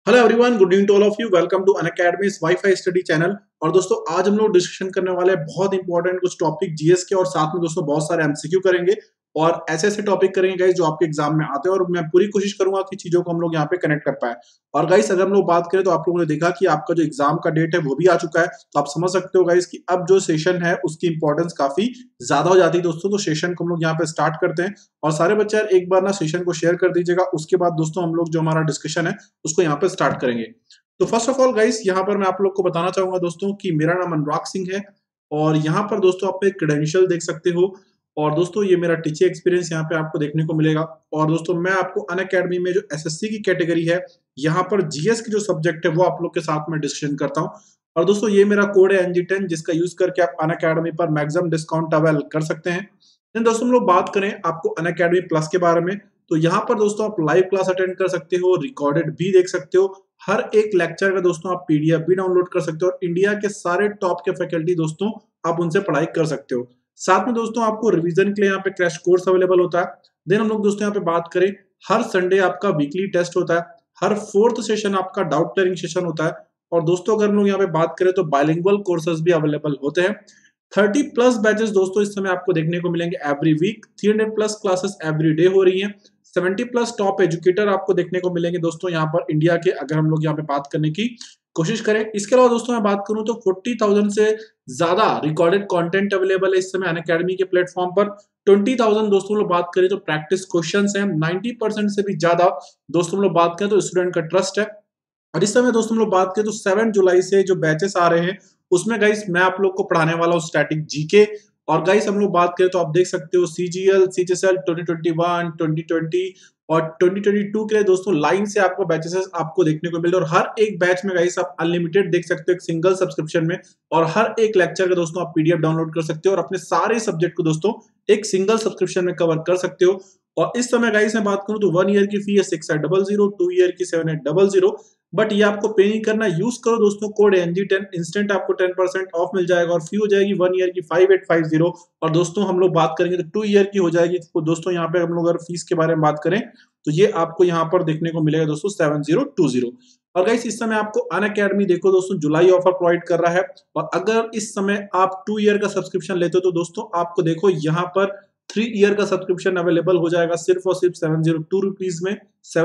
Hello everyone, good evening to all of you. Welcome to Unacademy's WiFi study channel. और दोस्तों आज हम लोग डिस्कशन करने वाले हैं बहुत इंपॉर्टेंट कुछ टॉपिक जीएस के, और साथ में दोस्तों बहुत सारे एमसीक्यू करेंगे और ऐसे ऐसे टॉपिक करेंगे गाइस जो आपके एग्जाम में आते हैं, और मैं पूरी कोशिश करूंगा कि चीजों को हम लोग यहाँ पे कनेक्ट कर पाए। और गाइस अगर हम लोग बात करें तो आप लोगों ने देखा कि आपका जो एग्जाम का डेट है वो भी आ चुका है, तो आप समझ सकते हो गाइस कि अब जो सेशन है उसकी इंपॉर्टेंस काफी ज्यादा हो जाती है दोस्तों। तो सेशन को हम लोग यहाँ पे स्टार्ट करते हैं, और सारे बच्चे यार एक बार ना सेशन को शेयर कर दीजिएगा। उसके बाद दोस्तों हम लोग जो हमारा डिस्कशन है उसको यहाँ पे स्टार्ट करेंगे। तो फर्स्ट ऑफ ऑल गाइस यहाँ पर मैं आप लोग को बताना चाहूंगा दोस्तों कि मेरा नाम अनुराग सिंह है, और यहाँ पर दोस्तों आप क्रेडेंशियल देख सकते हो। और दोस्तों ये मेरा टीचिंग एक्सपीरियंस यहाँ पे आपको देखने को मिलेगा। और दोस्तों मैं आपको अनअकैडमी में जो एसएससी की कैटेगरी है, यहाँ पर जीएस की जो सब्जेक्ट है वो आप लोग के साथ में डिस्कशन करता हूँ। और दोस्तों ये मेरा कोड है NG10, जिसका यूज करके आप अनअकैडमी पर मैक्सिमम डिस्काउंट अवेल कर सकते हैं। देन दोस्तों हम लोग बात करें आपको अनअकैडमी प्लस के बारे में, तो यहाँ पर दोस्तों आप लाइव क्लास अटेंड कर सकते हो, रिकॉर्डेड भी देख सकते हो। हर एक लेक्चर का दोस्तों आप पीडीएफ भी डाउनलोड कर सकते हो, और इंडिया के सारे टॉप के फैकल्टी दोस्तों आप उनसे पढ़ाई कर सकते हो। साथ में दोस्तों आपको रिवीजन के लिए यहाँ पे क्रैश कोर्स अवेलेबल होता है। देन हम लोग दोस्तों यहाँ पे बात करें, हर संडे आपका वीकली टेस्ट होता है, हर फोर्थ सेशन आपका डाउट क्लियरिंग सेशन होता है। और दोस्तों अगर हम लोग यहाँ पे बात करें तो बाइलिंगुअल कोर्सेज भी अवेलेबल होते हैं। 30 प्लस बैचेस दोस्तों इस समय आपको देखने को मिलेंगे every week. 300 plus classes every day हो रही हैं। 70 प्लस टॉप एजुकेटर आपको देखने को मिलेंगे दोस्तों यहाँ पर इंडिया के, अगर हम लोग यहाँ पे बात करने की कोशिश करें। इसके अलावा दोस्तों मैं बात करूं तो 40,000 से ज्यादा रिकॉर्डेड कंटेंट अवेलेबल है इस समय अनअकैडमी के प्लेटफॉर्म पर। 20,000 दोस्तों लोग बात करें तो प्रैक्टिस क्वेश्चंस हैं। 90% से भी ज्यादा दोस्तों हम लोग बात करें तो स्टूडेंट का ट्रस्ट है। और इस समय दोस्तों हम लोग बात करें तो 7 जुलाई से जो बैचेस आ रहे हैं उसमें गाइस मैं आप लोग को पढ़ाने वाला हूँ स्टैटिक जीके। और गाइस हम लोग बात करें तो आप देख सकते हो सीजीएल सीएचएसएल 2021 2020 और 2022 के लिए दोस्तों लाइन से आपको बैचेस आपको देखने को मिल रहे हैं। और हर एक बैच में गाइस आप अनलिमिटेड देख सकते हो एक सिंगल सब्सक्रिप्शन में, और हर एक लेक्चर का दोस्तों आप पीडीएफ डाउनलोड कर सकते हो, और अपने सारे सब्जेक्ट को दोस्तों एक सिंगल सब्सक्रिप्शन में कवर कर सकते हो। और इस समय गाइस मैं बात करूं तो 1 ईयर की फी है 6800, 2 ईयर की 7800, बट ये आपको पे नहीं करना। यूज करो दोस्तों कोड NG10, इंस्टेंट आपको 10% ऑफ मिल जाएगा, और फी हो जाएगी 1 ईयर की 5850। और दोस्तों हम लोग बात करेंगे तो 2 ईयर की हो जाएगी। तो दोस्तों यहाँ पे हम लोग अगर फीस के बारे में बात करें तो ये आपको यहाँ पर देखने को मिलेगा दोस्तों 7020। और गाइस इस समय आपको अनअकैडमी देखो दोस्तों जुलाई ऑफर प्रोवाइड कर रहा है, और अगर इस समय आप 2 ईयर का सब्सक्रिप्शन लेते हो तो दोस्तों आपको देखो यहाँ पर 3 ईयर का सब्सक्रिप्शन अवेलेबल हो जाएगा सिर्फ और सिर्फ 702 रुपीज में,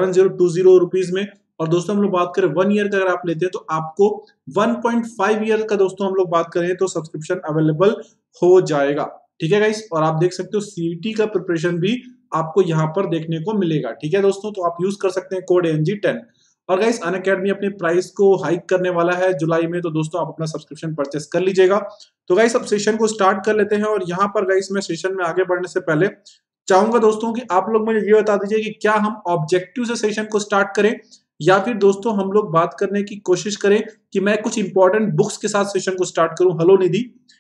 7020 रुपीज में। और दोस्तों हम लोग बात करें 1 ईयर का अगर आप लेते हैं तो आपको 1.5 ईयर का दोस्तों हम लोग बात करें तो सब्सक्रिप्शन अवेलेबल हो जाएगा। ठीक है गाइस, और आप देख सकते हो सीईटी का प्रिपरेशन भी आपको यहाँ पर देखने को मिलेगा। ठीक है दोस्तों, तो आप यूज कर सकते हैं कोड NG10। और गाइस अनअकैडमी अपने प्राइस को हाइक करने वाला है जुलाई में, तो दोस्तों आप अपना सब्सक्रिप्शन परचेस कर लीजिएगा। तो गाइस अब सेशन को स्टार्ट कर लेते हैं, और यहाँ पर गाइस मैं सेशन में आगे बढ़ने से पहले चाहूंगा दोस्तों कि आप लोग मुझे ये बता दीजिए कि क्या हम ऑब्जेक्टिव से सेशन को स्टार्ट करें, या फिर दोस्तों हम लोग बात करने की कोशिश करें कि मैं कुछ इंपॉर्टेंट बुक्स के साथ सेशन को स्टार्ट करूं। हेलो निधि,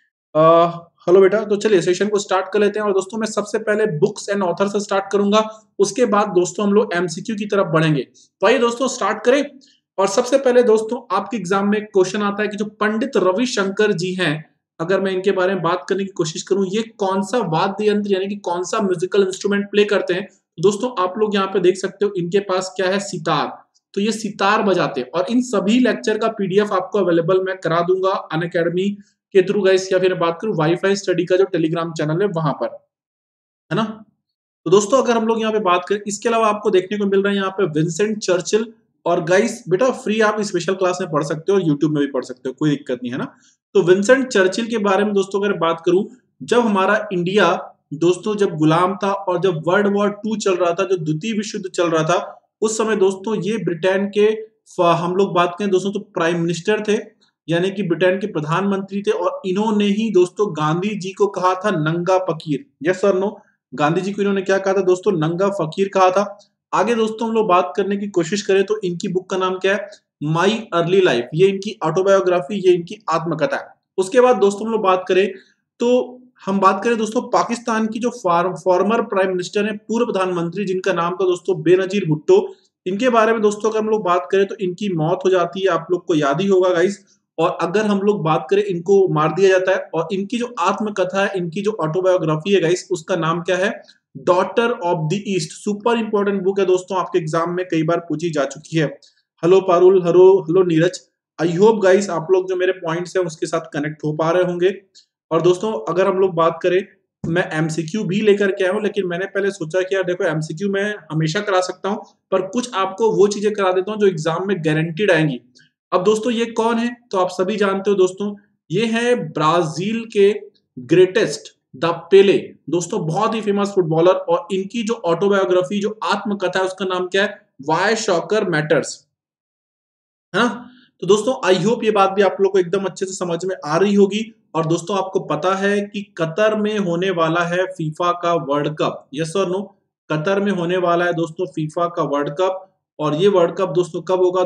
हेलो बेटा। तो चलिए सेशन को स्टार्ट कर लेते हैं, और दोस्तों मैं सबसे पहले बुक्स एंड ऑथर से स्टार्ट करूंगा। उसके बाद दोस्तों हम लोग एमसीक्यू की तरफ बढ़ेंगे। तो आइए दोस्तों स्टार्ट करें। और सबसे पहले दोस्तों आपके एग्जाम में क्वेश्चन आता है कि जो पंडित रविशंकर जी हैं, अगर मैं इनके बारे में बात करने की कोशिश करूं, ये कौन सा वाद्य यंत्र यानी कि कौन सा म्यूजिकल इंस्ट्रूमेंट प्ले करते हैं। दोस्तों आप लोग यहाँ पे देख सकते हो इनके पास क्या है, सितार। तो ये सितार बजाते हैं, और इन सभी लेक्चर का पीडीएफ आपको अवेलेबल मैं करा दूंगा अनअकैडमी के थ्रू गाइस, या फिर बात करूं वाईफाई स्टडी का जो टेलीग्राम चैनल है वहां पर, है ना। तो दोस्तों अगर हम लोग यहाँ पे बात करें, इसके अलावा आपको देखने को मिल रहा है यहाँ पे विंसेंट चर्चिल। और गाइस बेटा फ्री आप स्पेशल क्लास में पढ़ सकते हो, और यूट्यूब में भी पढ़ सकते हो, कोई दिक्कत नहीं है ना। तो विंसेंट चर्चिल के बारे में दोस्तों अगर बात करूं, जब हमारा इंडिया दोस्तों जब गुलाम था, और जब वर्ल्ड वॉर 2 चल रहा था, जो द्वितीय विश्व युद्ध चल रहा था, उस समय दोस्तों ये ब्रिटेन के हम लोग बात करें दोस्तों तो प्राइम मिनिस्टर थे, यानी कि ब्रिटेन के प्रधानमंत्री थे। और इन्होंने ही दोस्तों गांधी जी को कहा था नंगा फकीर। यस और नो, गांधी जी को इन्होंने क्या कहा था दोस्तों, नंगा फकीर कहा था। आगे दोस्तों हम लोग बात करने की कोशिश करें तो इनकी बुक का नाम क्या है, माई अर्ली लाइफ। ये इनकी ऑटोबायोग्राफी, ये इनकी आत्मकथा है। उसके बाद दोस्तों हम लोग बात करें तो हम बात करें दोस्तों पाकिस्तान की जो फॉर्मर प्राइम मिनिस्टर है, पूर्व प्रधानमंत्री, जिनका नाम था दोस्तों बेनजीर भुट्टो। इनके बारे में दोस्तों अगर हम लोग बात करें तो इनकी मौत हो जाती है, आप लोग को याद ही होगा गाइस। और अगर हम लोग बात करें, इनको मार दिया जाता है। और इनकी जो आत्मकथा है, इनकी जो ऑटोबायोग्राफी है गाइस, उसका नाम क्या है, daughter of the East. Super important book है दोस्तों, आपके एग्जाम में कई बार पूछी जा चुकी है। Hello Parul, hello hello Neeraj. I hope guys आप लोग जो मेरे पॉइंट्स हैं उसके साथ कनेक्ट हो पा रहे होंगे। और दोस्तों अगर हम लोग बात करें, मैं एमसीक्यू भी लेकर के आया हूँ, लेकिन मैंने पहले सोचा कि यार देखो एमसीक्यू मैं हमेशा करा सकता हूँ, पर कुछ आपको वो चीजें करा देता हूँ जो एग्जाम में गारंटीड आएंगी। अब दोस्तों ये कौन है तो आप सभी जानते हो दोस्तों, ये है ब्राजील के ग्रेटेस्ट द पेले। दोस्तों बहुत ही फेमस फुटबॉलर, और इनकी जो ऑटोबायोग्राफी जो आत्मकथा है उसका नाम क्या है, वाई शॉकर मैटर्स, है ना। तो दोस्तों आई होप ये बात भी आप लोग को एकदम अच्छे से समझ में आ रही होगी। और दोस्तों आपको पता है कि कतर में होने वाला है फीफा का वर्ल्ड कप, यस और नो। कतर में होने वाला है दोस्तों फीफा का वर्ल्ड कप। और ये वर्ल्ड कप दोस्तों कब होगा,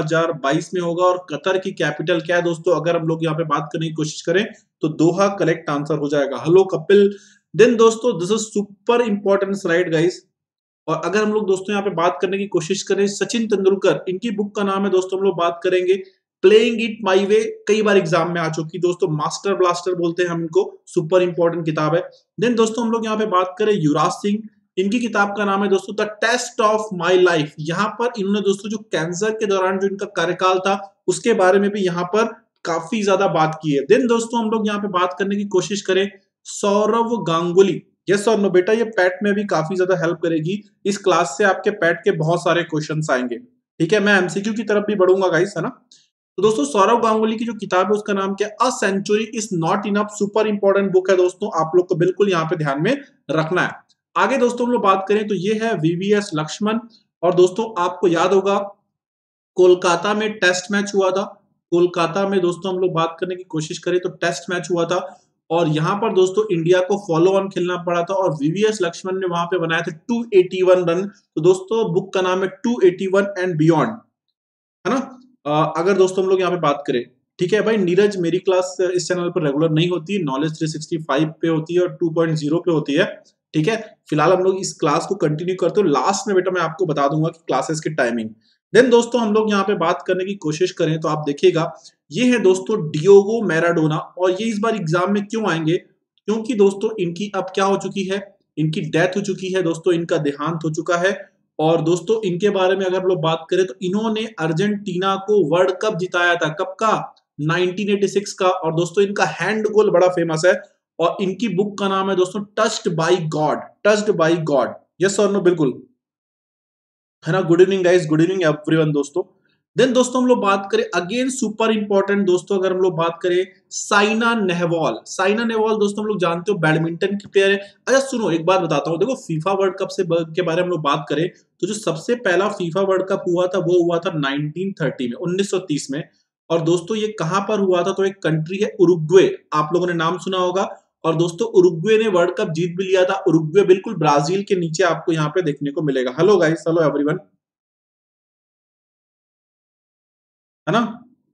2022 में होगा। और कतर की कैपिटल क्या है दोस्तों, अगर हम लोग यहाँ पे बात करने की कोशिश करें तो दोहा करेक्ट आंसर हो जाएगा। हेलो कपिल। देन दोस्तों this is super important slide guys. और अगर हम लोग दोस्तों यहाँ पे बात करने की कोशिश करें, सचिन तेंदुलकर, इनकी बुक का नाम है दोस्तों, हम लोग बात करेंगे प्लेइंग इट माई वे। कई बार एग्जाम में आ चुकी दोस्तों, मास्टर ब्लास्टर बोलते हैं हम इनको, सुपर इंपॉर्टेंट किताब है। देन दोस्तों हम लोग यहाँ पे बात करें युवराज सिंह, इनकी किताब का नाम है दोस्तों the test of my life. यहाँ पर इन्होंने दोस्तों जो कैंसर के दौरान जो इनका कार्यकाल था उसके बारे में भी यहाँ पर काफी ज्यादा बात की है। देन दोस्तों हम लोग यहाँ पे बात करने की कोशिश करें सौरव गांगुली, यस और नो बेटा, ये पैट में भी काफी ज्यादा हेल्प करेगी। इस क्लास से आपके पैट के बहुत सारे क्वेश्चंस आएंगे, ठीक है। मैं एमसीक्यू की तरफ भी बढ़ूंगा गाइस, है ना। तो दोस्तों सौरव गांगुली की जो किताब है उसका नाम क्या है, a century is not enough. Super important book है दोस्तों, आप लोग को बिल्कुल यहाँ पे ध्यान में रखना है। आगे दोस्तों हम लोग बात करें तो ये है वीवीएस लक्ष्मण। और दोस्तों आपको याद होगा कोलकाता में टेस्ट मैच हुआ था। कोलकाता में दोस्तों हम लोग बात करने की कोशिश करें तो टेस्ट मैच हुआ था, और यहां पर दोस्तों इंडिया को फॉलो ऑन खेलना पड़ा था, और वीवीएस लक्ष्मण ने वहां पे बनाए थे 281 रन। तो दोस्तों बुक का नाम है 281 एंड बियॉन्ड, है ना। अगर दोस्तों हम लोग यहाँ पे बात करें, ठीक है भाई नीरज, मेरी क्लास इस चैनल पर रेगुलर नहीं होती, नॉलेज 365 पे होती है और 2.0 पे होती है, ठीक है। फिलहाल हम लोग इस क्लास को कंटिन्यू करते हो, लास्ट में बेटा मैं आपको बता दूंगा कि क्लासेस की टाइमिंग। देन दोस्तों हम लोग यहाँ पे बात करने की कोशिश करें तो आप देखिएगा, ये है दोस्तों डियोगो मैराडोना। और ये इस बार एग्जाम में क्यों आएंगे, क्योंकि दोस्तों इनकी अब क्या हो चुकी है, इनकी डेथ हो चुकी है दोस्तों, इनका देहांत हो चुका है। और दोस्तों इनके बारे में अगर हम लोग बात करें तो इन्होंने अर्जेंटीना को वर्ल्ड कप जिताया था, कब का, 1986 का। और दोस्तों इनका हैंड गोल बड़ा फेमस है, और इनकी बुक का नाम है दोस्तों touched by God, touched by God, yes और नो, बिल्कुल, है ना। Good evening guys, good evening everyone दोस्तों। देन दोस्तों हम लोग बात करें अगेन सुपर इंपॉर्टेंट दोस्तों, अगर हम लोग बात करें साइना नेहवाल। साइना नेहवाल दोस्तों हम लोग जानते हो बैडमिंटन की प्लेयर है। अच्छा सुनो एक बात बताता हूँ, देखो फीफा वर्ल्ड कप के बारे में हम लोग बात करें तो जो सबसे पहला फीफा वर्ल्ड कप हुआ था वो हुआ था 1930 में, 1930 में। और दोस्तों ये कहां पर हुआ था, तो एक कंट्री है उरुग्वे, आप लोगों ने नाम सुना होगा। और दोस्तों उरुग्वे ने वर्ल्ड कप जीत भी लिया था। उरुग्वे बिल्कुल ब्राजील के नीचे आपको यहाँ पे देखने को मिलेगा। हेलो गाइस, हेलो एवरीवन, है ना।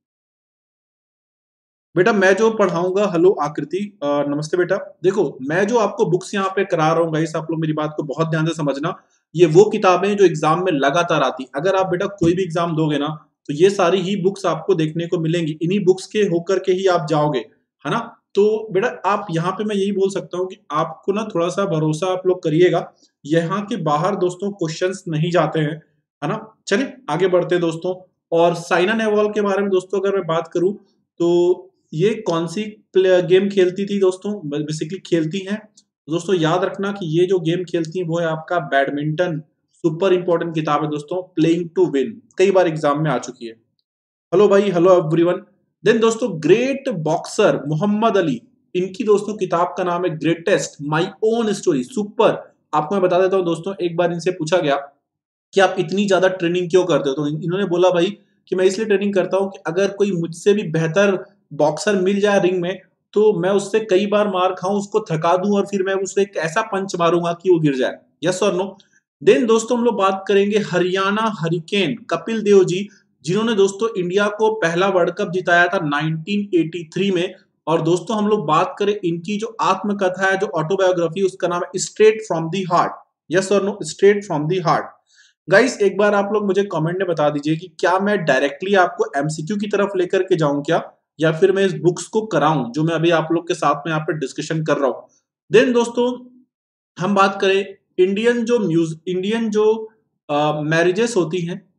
बेटा मैं जो पढ़ाऊंगा, हेलो आकृति, नमस्ते बेटा। देखो मैं जो आपको बुक्स यहाँ पे करा रहा हूँ गाइस, आप लोग मेरी बात को बहुत ध्यान से समझना। ये वो किताबें जो एग्जाम में लगातार आती, अगर आप बेटा कोई भी एग्जाम दोगे ना तो ये सारी ही बुक्स आपको देखने को मिलेंगी, इन्हीं बुक्स के होकर के ही आप जाओगे, है ना। तो बेटा आप यहाँ पे मैं यही बोल सकता हूँ कि आपको ना थोड़ा सा भरोसा आप लोग करिएगा, यहाँ के बाहर दोस्तों क्वेश्चंस नहीं जाते हैं, है ना। चलिए आगे बढ़ते हैं दोस्तों। और साइना नेहवाल के बारे में दोस्तों अगर मैं बात करूं तो ये कौन सी गेम खेलती थी दोस्तों, बेसिकली खेलती हैं दोस्तों, याद रखना कि ये जो गेम खेलती हैं वो है आपका बैडमिंटन। सुपर इंपॉर्टेंट किताब है दोस्तों, प्लेइंग टू विन, कई बार एग्जाम में आ चुकी है। हेलो भाई, हेलो एवरीवन। देन दोस्तों ग्रेट बॉक्सर मोहम्मद अली, इनकी दोस्तों किताब का नाम है greatest my own story, super. आपको मैं बता देता हूँ दोस्तों, एक बार इनसे पूछा गया कि आप इतनी ज्यादा ट्रेनिंग क्यों करते हो, तो इन्होंने बोला भाई कि मैं इसलिए ट्रेनिंग करता हूँ कि अगर कोई मुझसे भी बेहतर बॉक्सर मिल जाए रिंग में तो मैं उससे कई बार मार खाऊं, उसको थका दूं, और फिर मैं उससे एक ऐसा पंच मारूंगा कि वो गिर जाए, यस और नो। देन दोस्तों हम लोग बात करेंगे हरियाणा हरिकेन कपिल देव जी, जिन्होंने दोस्तों इंडिया को पहला वर्ल्ड कप जिताया था 1983 में। और दोस्तों हम लोग बात करें इनकी जो आत्मकथा है, जो ऑटोबायोग्राफी, उसका नाम है straight from the heart, yes और no, straight from the heart. Guys एक बार आप लोग मुझे कमेंट में बता दीजिए कि क्या मैं डायरेक्टली आपको एमसीक्यू की तरफ लेकर के जाऊं क्या, या फिर मैं इस बुक्स को कराऊं जो मैं अभी आप लोग के साथ में यहाँ पे डिस्कशन कर रहा हूं। देन दोस्तों हम बात करें इंडियन जो मैरिजेस होती हैं,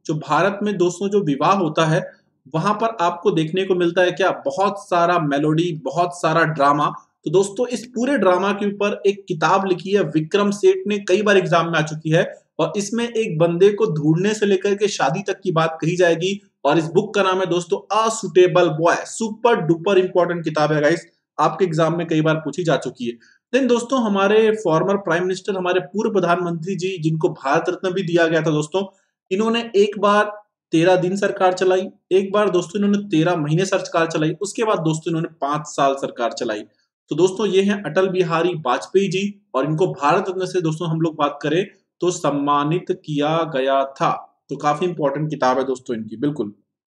जो भारत में दोस्तों जो विवाह होता है वहां पर आपको देखने को मिलता है क्या, बहुत सारा मेलोडी, बहुत सारा ड्रामा। तो दोस्तों इस पूरे ड्रामा के ऊपर एक किताब लिखी है विक्रम सेठ ने, कई बार एग्जाम में आ चुकी है, और इसमें एक बंदे को ढूंढने से लेकर के शादी तक की बात कही जाएगी। और इस बुक का नाम है दोस्तों a suitable boy. Super duper important किताब है गाइस, आपके एग्जाम में कई बार पूछी जा चुकी है। देन दोस्तों हमारे फॉर्मर प्राइम मिनिस्टर, हमारे पूर्व प्रधानमंत्री जी, जिनको भारत रत्न भी दिया गया था दोस्तों, इन्होंने एक बार 13 दिन सरकार चलाई, एक बार दोस्तों इन्होंने 13 महीने सरकार चलाई, उसके बाद दोस्तों इन्होंने 5 साल सरकार चलाई। तो दोस्तों ये हैं अटल बिहारी वाजपेयी जी, और इनको भारत रत्न से दोस्तों हम लोग बात करें तो सम्मानित किया गया था। तो काफी इंपॉर्टेंट किताब है दोस्तों इनकी, बिल्कुल।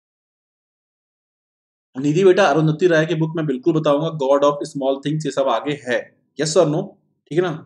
निधि बेटा अरुंधति राय की बुक मैं बिल्कुल बताऊंगा, गॉड ऑफ स्मॉल थिंग्स, ये सब आगे है। यस और नो, ठीक है ना।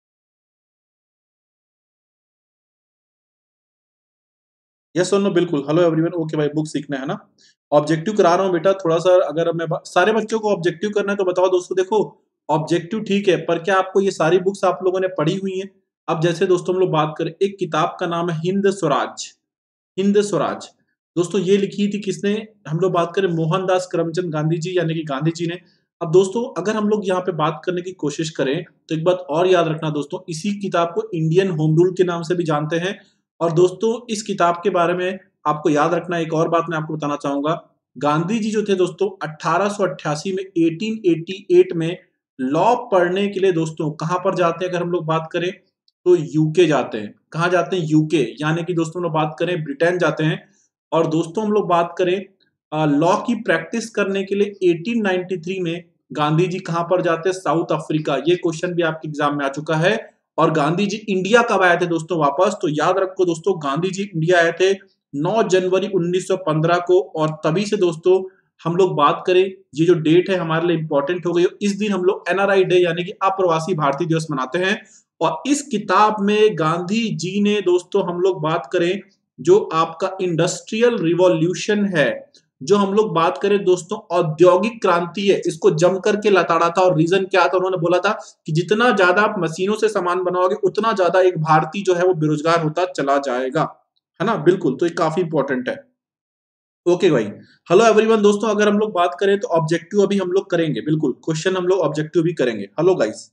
यस और नो, बिल्कुल। हेलो एवरीवन, ओके भाई, बुक सीखना है ना। ऑब्जेक्टिव करा रहा हूँ बेटा थोड़ा सा, अगर मैं सारे बच्चों को ऑब्जेक्टिव करना है तो बताओ दोस्तों। देखो ऑब्जेक्टिव ठीक है, पर क्या आपको ये सारी बुक्स आप लोगों ने पढ़ी हुई हैं? अब जैसे दोस्तों हम लोग बात करें, एक किताब का नाम है हिंद स्वराज। हिंद स्वराज दोस्तों ये लिखी थी किसने? हम लोग बात करें मोहनदास करमचंद गांधी जी, यानी कि गांधी जी ने। अब दोस्तों अगर हम लोग यहाँ पे बात करने की कोशिश करें तो एक बात और याद रखना दोस्तों, इसी किताब को इंडियन होम रूल के नाम से भी जानते हैं। और दोस्तों इस किताब के बारे में आपको याद रखना, एक और बात मैं आपको बताना चाहूंगा। गांधी जी जो थे दोस्तों 1888 में, 1888 में लॉ पढ़ने के लिए दोस्तों कहां पर जाते हैं? अगर हम लोग बात करें तो यूके जाते हैं। कहां जाते हैं? यूके, यानी कि दोस्तों हम लोग बात करें ब्रिटेन जाते हैं। और दोस्तों हम लोग बात करें लॉ की प्रैक्टिस करने के लिए 1893 में गांधी जी कहां पर जाते हैं? South Africa. ये क्वेश्चन भी आपके एग्जाम में आ चुका है। और गांधी जी इंडिया कब आए थे दोस्तों वापस? तो याद रखो दोस्तों, गांधी जी इंडिया आए थे 9 जनवरी 1915 को। और तभी से दोस्तों हम लोग बात करें, ये जो डेट है हमारे लिए इंपॉर्टेंट हो गई। इस दिन हम लोग एनआरआई डे यानी कि अप्रवासी भारतीय दिवस मनाते हैं। और इस किताब में गांधी जी ने दोस्तों हम लोग बात करें, जो आपका इंडस्ट्रियल रिवॉल्यूशन है, जो हम लोग बात करें दोस्तों औद्योगिक क्रांति है, इसको जम करके लताड़ा था। और रीजन क्या था? उन्होंने बोला था कि जितना ज्यादा आप मशीनों से सामान बनाओगे उतना ज्यादा एक भारतीय जो है वो बेरोजगार होता चला जाएगा, है ना। बिल्कुल, तो ये काफी इंपॉर्टेंट है। ओके भाई, हेलो एवरीवन दोस्तों, अगर हम लोग बात करें तो ऑब्जेक्टिव अभी हम लोग करेंगे, बिल्कुल क्वेश्चन हम लोग ऑब्जेक्टिव भी करेंगे। हेलो गाइस,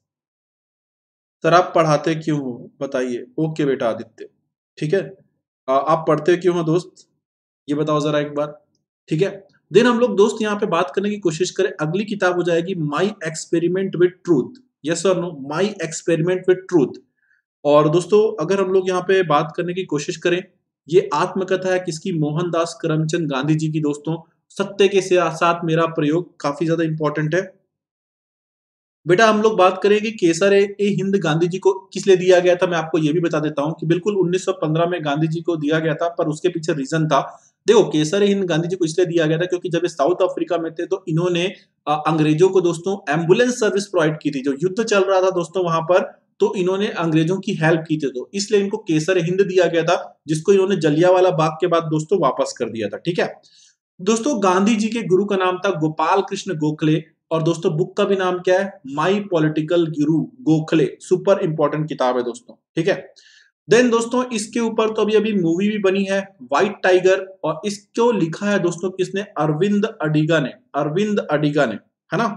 सर आप पढ़ाते क्यों हो बताइए? ओके बेटा आदित्य, ठीक है। आप पढ़ते क्यों हो दोस्त, ये बताओ जरा एक बार, ठीक है। देन हम लोग दोस्त यहाँ पे बात करने की कोशिश करें, अगली किताब हो जाएगी my experiment with truth. Yes और no, my experiment with truth. और दोस्तों अगर हम लोग यहाँ पे बात करने की कोशिश करें, ये आत्मकथा है किसकी? मोहनदास करमचंद गांधी जी की दोस्तों। सत्य के साथ मेरा प्रयोग काफी ज्यादा इंपॉर्टेंट है बेटा। हम लोग बात करें कि केसर ए हिंद गांधी जी को किस लिए दिया गया था, मैं आपको ये भी बता देता हूं कि बिल्कुल 1915 में गांधी जी को दिया गया था, पर उसके पीछे रीजन था। देखो केसर ए हिंद गांधी जी को इसलिए दिया गया था क्योंकि जब ये साउथ अफ्रीका में थे तो इन्होंने अंग्रेजों को दोस्तों एम्बुलेंस सर्विस प्रोवाइड की थी। जो युद्ध चल रहा था दोस्तों वहां पर, तो इन्होंने अंग्रेजों की हेल्प की थी, तो इसलिए इनको केसर ए हिंद दिया गया था, जिसको इन्होंने जलियांवाला बाग के बाद दोस्तों वापस कर दिया था, ठीक है। दोस्तों गांधी जी के गुरु का नाम था गोपाल कृष्ण गोखले। और दोस्तों बुक का भी नाम क्या है? My political Guru Gokhale. Super important किताब है दोस्तों, ठीक है। देन दोस्तों इसके ऊपर तो अभी अभी मूवी भी बनी है, व्हाइट टाइगर, और इसको लिखा है दोस्तों किसने? अरविंद अडिगा ने। अरविंद अडिगा ने, है ना।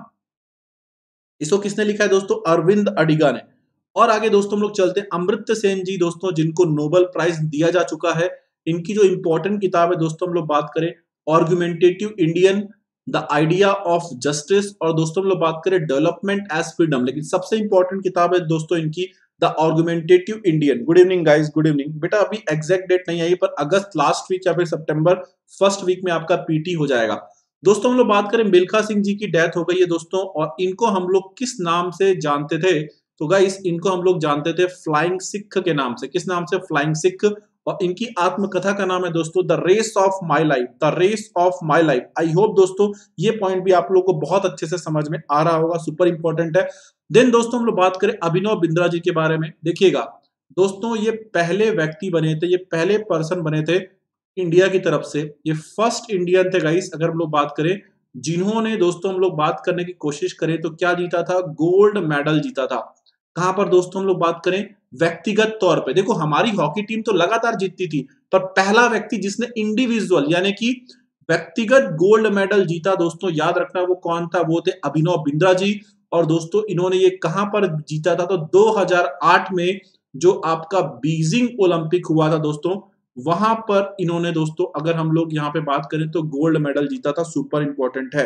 इसको किसने लिखा है दोस्तों? अरविंद अडिगा ने। और आगे दोस्तों हम लोग चलते हैं, अमर्त्य सेन जी दोस्तों, जिनको नोबेल प्राइज दिया जा चुका है। इनकी जो इंपॉर्टेंट किताब है दोस्तों हम लोग बात करें, argumentative Indian, the idea of justice, और दोस्तों हम लोग बात करें डेवलपमेंट एज फ्रीडम। लेकिन सबसे इंपॉर्टेंट किताब है दोस्तों इनकी the argumentative Indian. Good evening guys, good evening बेटा। अभी एग्जैक्ट डेट नहीं आई, पर अगस्त लास्ट वीक या फिर सितंबर फर्स्ट वीक में आपका पीटी हो जाएगा। दोस्तों हम लोग बात करें, मिल्खा सिंह जी की डेथ हो गई है दोस्तों, और इनको हम लोग किस नाम से जानते थे? तो गाइस इनको हम लोग जानते थे फ्लाइंग सिख के नाम से। किस नाम से? फ्लाइंग सिख। और इनकी आत्मकथा का नाम है दोस्तों the race of my life. The race of my life. I hope दोस्तों ये पॉइंट भी आप लोगों को बहुत अच्छे से समझ में आ रहा होगा, सुपर इंपॉर्टेंट है। देन दोस्तों हम लोग बात करें अभिनव बिंद्रा जी के बारे में। देखिएगा दोस्तों, ये पहले व्यक्ति बने थे, ये पहले पर्सन बने थे इंडिया की तरफ से, ये फर्स्ट इंडियन थे गाइस। अगर हम लोग बात करें, जिन्होंने दोस्तों हम लोग बात करने की कोशिश करें तो क्या जीता था? गोल्ड मेडल जीता था। कहां पर दोस्तों हम लोग बात करें? व्यक्तिगत तौर पे देखो हमारी हॉकी टीम तो लगातार जीतती थी, पर पहला व्यक्ति जिसने इंडिविजुअल यानी कि व्यक्तिगत गोल्ड मेडल जीता दोस्तों याद रखना वो कौन था, वो थे अभिनव बिंद्रा जी। और दोस्तों इन्होंने ये कहां पर जीता था, तो 2008 में जो आपका बीजिंग ओलंपिक हुआ था दोस्तों, वहां पर इन्होंने दोस्तों अगर हम लोग यहाँ पे बात करें तो गोल्ड मेडल जीता था। सुपर इंपॉर्टेंट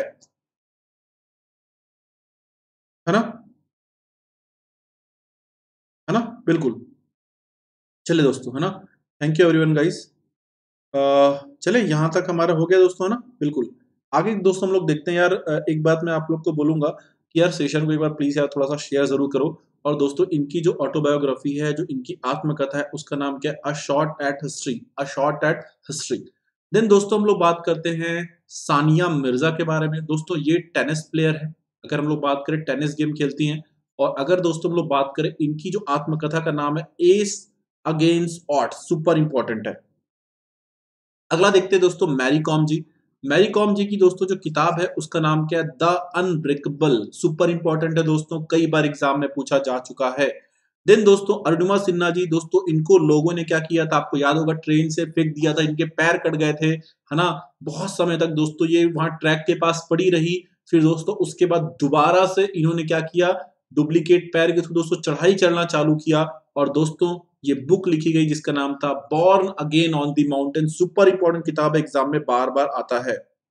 है ना, है ना, बिल्कुल। चलिए दोस्तों, है ना, थैंक यू एवरीवन गाइस। चले यहाँ तक हमारा हो गया दोस्तों, है ना, बिल्कुल। आगे दोस्तों हम लोग देखते हैं यार, एक बात मैं आप लोग को बोलूंगा कि यार सेशन को एक बार प्लीज यार थोड़ा सा शेयर जरूर करो। और दोस्तों इनकी जो ऑटोबायोग्राफी है, जो इनकी आत्मकथा है, उसका नाम क्या है, a shot at history, a shot at history. Then दोस्तों हम लोग बात करते हैं सानिया मिर्जा के बारे में। दोस्तों ये टेनिस प्लेयर है, अगर हम लोग बात करें टेनिस गेम खेलती हैं। और अगर दोस्तों हम लोग बात करें इनकी जो आत्मकथा का नाम है ace against odds, super important है। अगला देखते हैं दोस्तों मैरी कॉम जी। मैरी कॉम जी की दोस्तों जो किताब है उसका नाम क्या है, द अनब्रेकेबल, सुपर इंपॉर्टेंट है दोस्तों, कई बार एग्जाम में पूछा जा चुका है। देन दोस्तों अरुणिमा सिन्हा जी, दोस्तों इनको लोगों ने क्या किया था, आपको याद होगा, ट्रेन से फेंक दिया था, इनके पैर कट गए थे, है ना। बहुत समय तक दोस्तों ये वहां ट्रैक के पास पड़ी रही। फिर दोस्तों उसके बाद दोबारा से इन्होंने क्या किया, डुप्लीकेट पैर के थ्रू दोस्तों चढ़ाई चढ़ना चालू किया। और दोस्तों ये बुक लिखी गई जिसका नाम था born again on the mountain, super important किताब है, एग्जाम में बार बार आता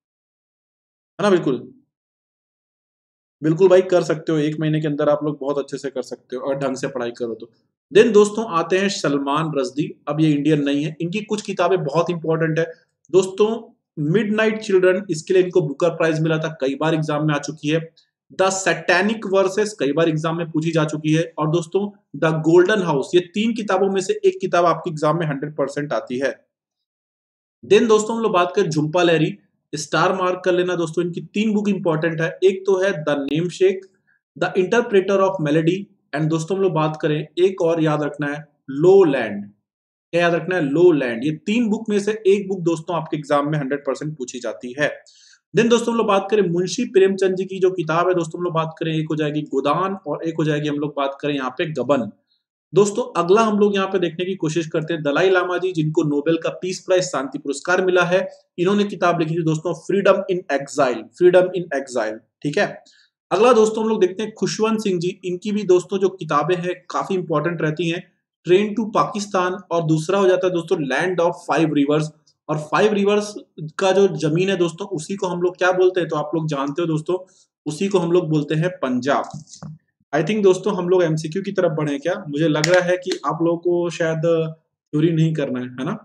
है ना, बिल्कुल। बिल्कुल भाई कर सकते हो, 1 महीने के अंदर आप लोग बहुत अच्छे से कर सकते हो और ढंग से पढ़ाई करो तो। देन दोस्तों आते हैं सलमान रश्दी, अब ये इंडियन नहीं है, इनकी कुछ किताबें बहुत इंपॉर्टेंट है दोस्तों। मिडनाइट चिल्ड्रन, इसके लिए इनको बुकर प्राइज मिला था, कई बार एग्जाम में आ चुकी है। द सैटेनिक वर्सेस, कई बार एग्जाम में पूछी जा चुकी है। और दोस्तों द गोल्डन हाउस, ये 3 किताबों में से एक किताब आपकी एग्जाम में 100% आती है। देन दोस्तों हम लोग बात करें झुम्पा लहरी, स्टार मार्क कर लेना दोस्तों, इनकी 3 बुक इंपॉर्टेंट है। एक तो है the namesake, the interpreter of maladies, and दोस्तों हम लोग बात करें एक और याद रखना है, लो लैंड। क्या याद रखना है, लो लैंड। ये 3 बुक में से एक बुक दोस्तों आपके एग्जाम में 100% पूछी जाती है। देन दोस्तों हम लोग बात करें मुंशी प्रेमचंद जी की जो किताब है दोस्तों, हम लोग बात करें, एक हो जाएगी गोदान और एक हो जाएगी हम लोग बात करें यहाँ पे गबन। दोस्तों अगला हम लोग यहाँ पे देखने की कोशिश करते हैं दलाई लामा जी, जिनको नोबेल का पीस प्राइज शांति पुरस्कार मिला है। इन्होंने किताब लिखी थी दोस्तों freedom in exile, freedom in exile, ठीक है। अगला दोस्तों हम लोग देखते हैं खुशवंत सिंह जी, इनकी भी दोस्तों जो किताबें हैं काफी इंपॉर्टेंट रहती हैं, ट्रेन टू पाकिस्तान, और दूसरा हो जाता है दोस्तों लैंड ऑफ 5 रिवर्स। और 5 रिवर्स का जो जमीन है दोस्तों, उसी को हम लोग क्या बोलते हैं, तो आप लोग जानते हो दोस्तों, उसी को हम लोग बोलते हैं पंजाब। आई थिंक दोस्तों हम लोग एमसीक्यू की तरफ बढ़े क्या, मुझे लग रहा है कि आप लोगों को शायद थ्योरी नहीं करना है ना।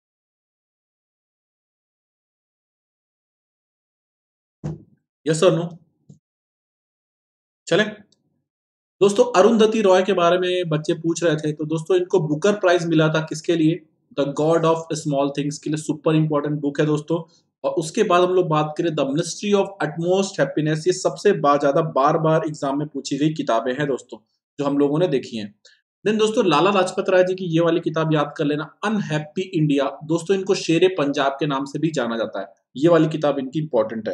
यस और नो, चले। दोस्तों अरुंधति रॉय के बारे में बच्चे पूछ रहे थे, तो दोस्तों इनको बुकर प्राइज मिला था किसके लिए, the god of small things के लिए, सुपर इंपॉर्टेंट बुक है दोस्तों। और उसके बाद हम लोग बात करें the ministry of utmost happiness, ये सबसे ज्यादा बार बार एग्जाम में पूछी गई किताबें हैं दोस्तों, जो हम लोगों ने देखी हैं। देन दोस्तों लाला लाजपत राय जी की ये वाली किताब याद कर लेना, अनहैप्पी इंडिया, दोस्तों इनको शेरे पंजाब के नाम से भी जाना जाता है, ये वाली किताब इनकी इंपॉर्टेंट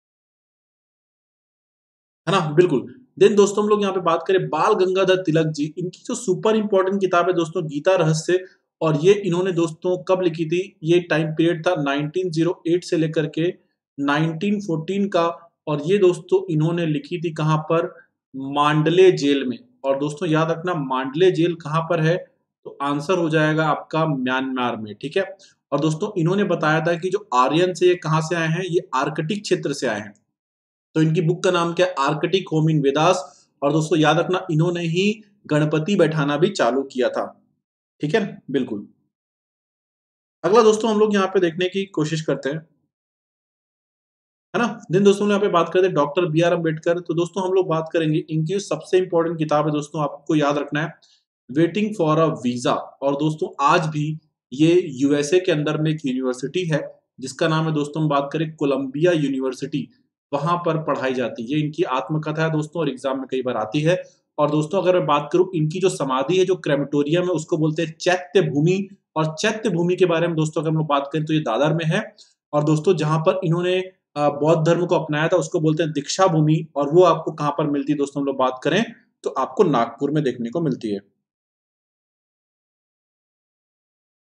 है ना, बिल्कुल। देन दोस्तों हम लोग यहाँ पे बात करें बाल गंगाधर तिलक जी, इनकी जो सुपर इंपॉर्टेंट किताब है दोस्तों गीता रहस्य। और ये इन्होंने दोस्तों कब लिखी थी, ये टाइम पीरियड था 1908 से लेकर के 1914 का। और ये दोस्तों इन्होंने लिखी थी कहाँ पर, मांडले जेल में। और दोस्तों याद रखना मांडले जेल कहाँ पर है, तो आंसर हो जाएगा आपका म्यांमार में, ठीक है। और दोस्तों इन्होंने बताया था कि जो आर्यन से ये कहाँ से आए हैं, ये आर्कटिक क्षेत्र से आए हैं। तो इनकी बुक का नाम क्या है, आर्कटिक होम इन वेदास। और दोस्तों याद रखना इन्होंने ही गणपति बैठाना भी चालू किया था, ठीक है ना, बिल्कुल। अगला दोस्तों हम लोग यहाँ पे देखने की कोशिश करते हैं, है ना। दिन दोस्तों यहाँ पे बात करते हैं डॉक्टर बी आर अम्बेडकर। तो दोस्तों हम लोग बात करेंगे इनकी सबसे इंपॉर्टेंट किताब है दोस्तों, आपको याद रखना है, वेटिंग फॉर अ वीजा। और दोस्तों आज भी ये यूएसए के अंदर में एक यूनिवर्सिटी है जिसका नाम है दोस्तों, हम बात करें कोलंबिया यूनिवर्सिटी, वहां पर पढ़ाई जाती है। ये इनकी आत्मकथा है दोस्तों और एग्जाम में कई बार आती है। और दोस्तों अगर मैं बात करूं इनकी जो समाधि है, जो क्रेमेटोरियम है, उसको बोलते हैं चैत्य भूमि। और चैत्य भूमि के बारे में दोस्तों अगर हम लोग बात करें तो ये दादर में है। और दोस्तों जहां पर इन्होंने बौद्ध धर्म को अपनाया था उसको बोलते हैं दीक्षा भूमि। और वो आपको कहां पर मिलती है दोस्तों, हम लोग बात करें तो आपको नागपुर में देखने को मिलती है।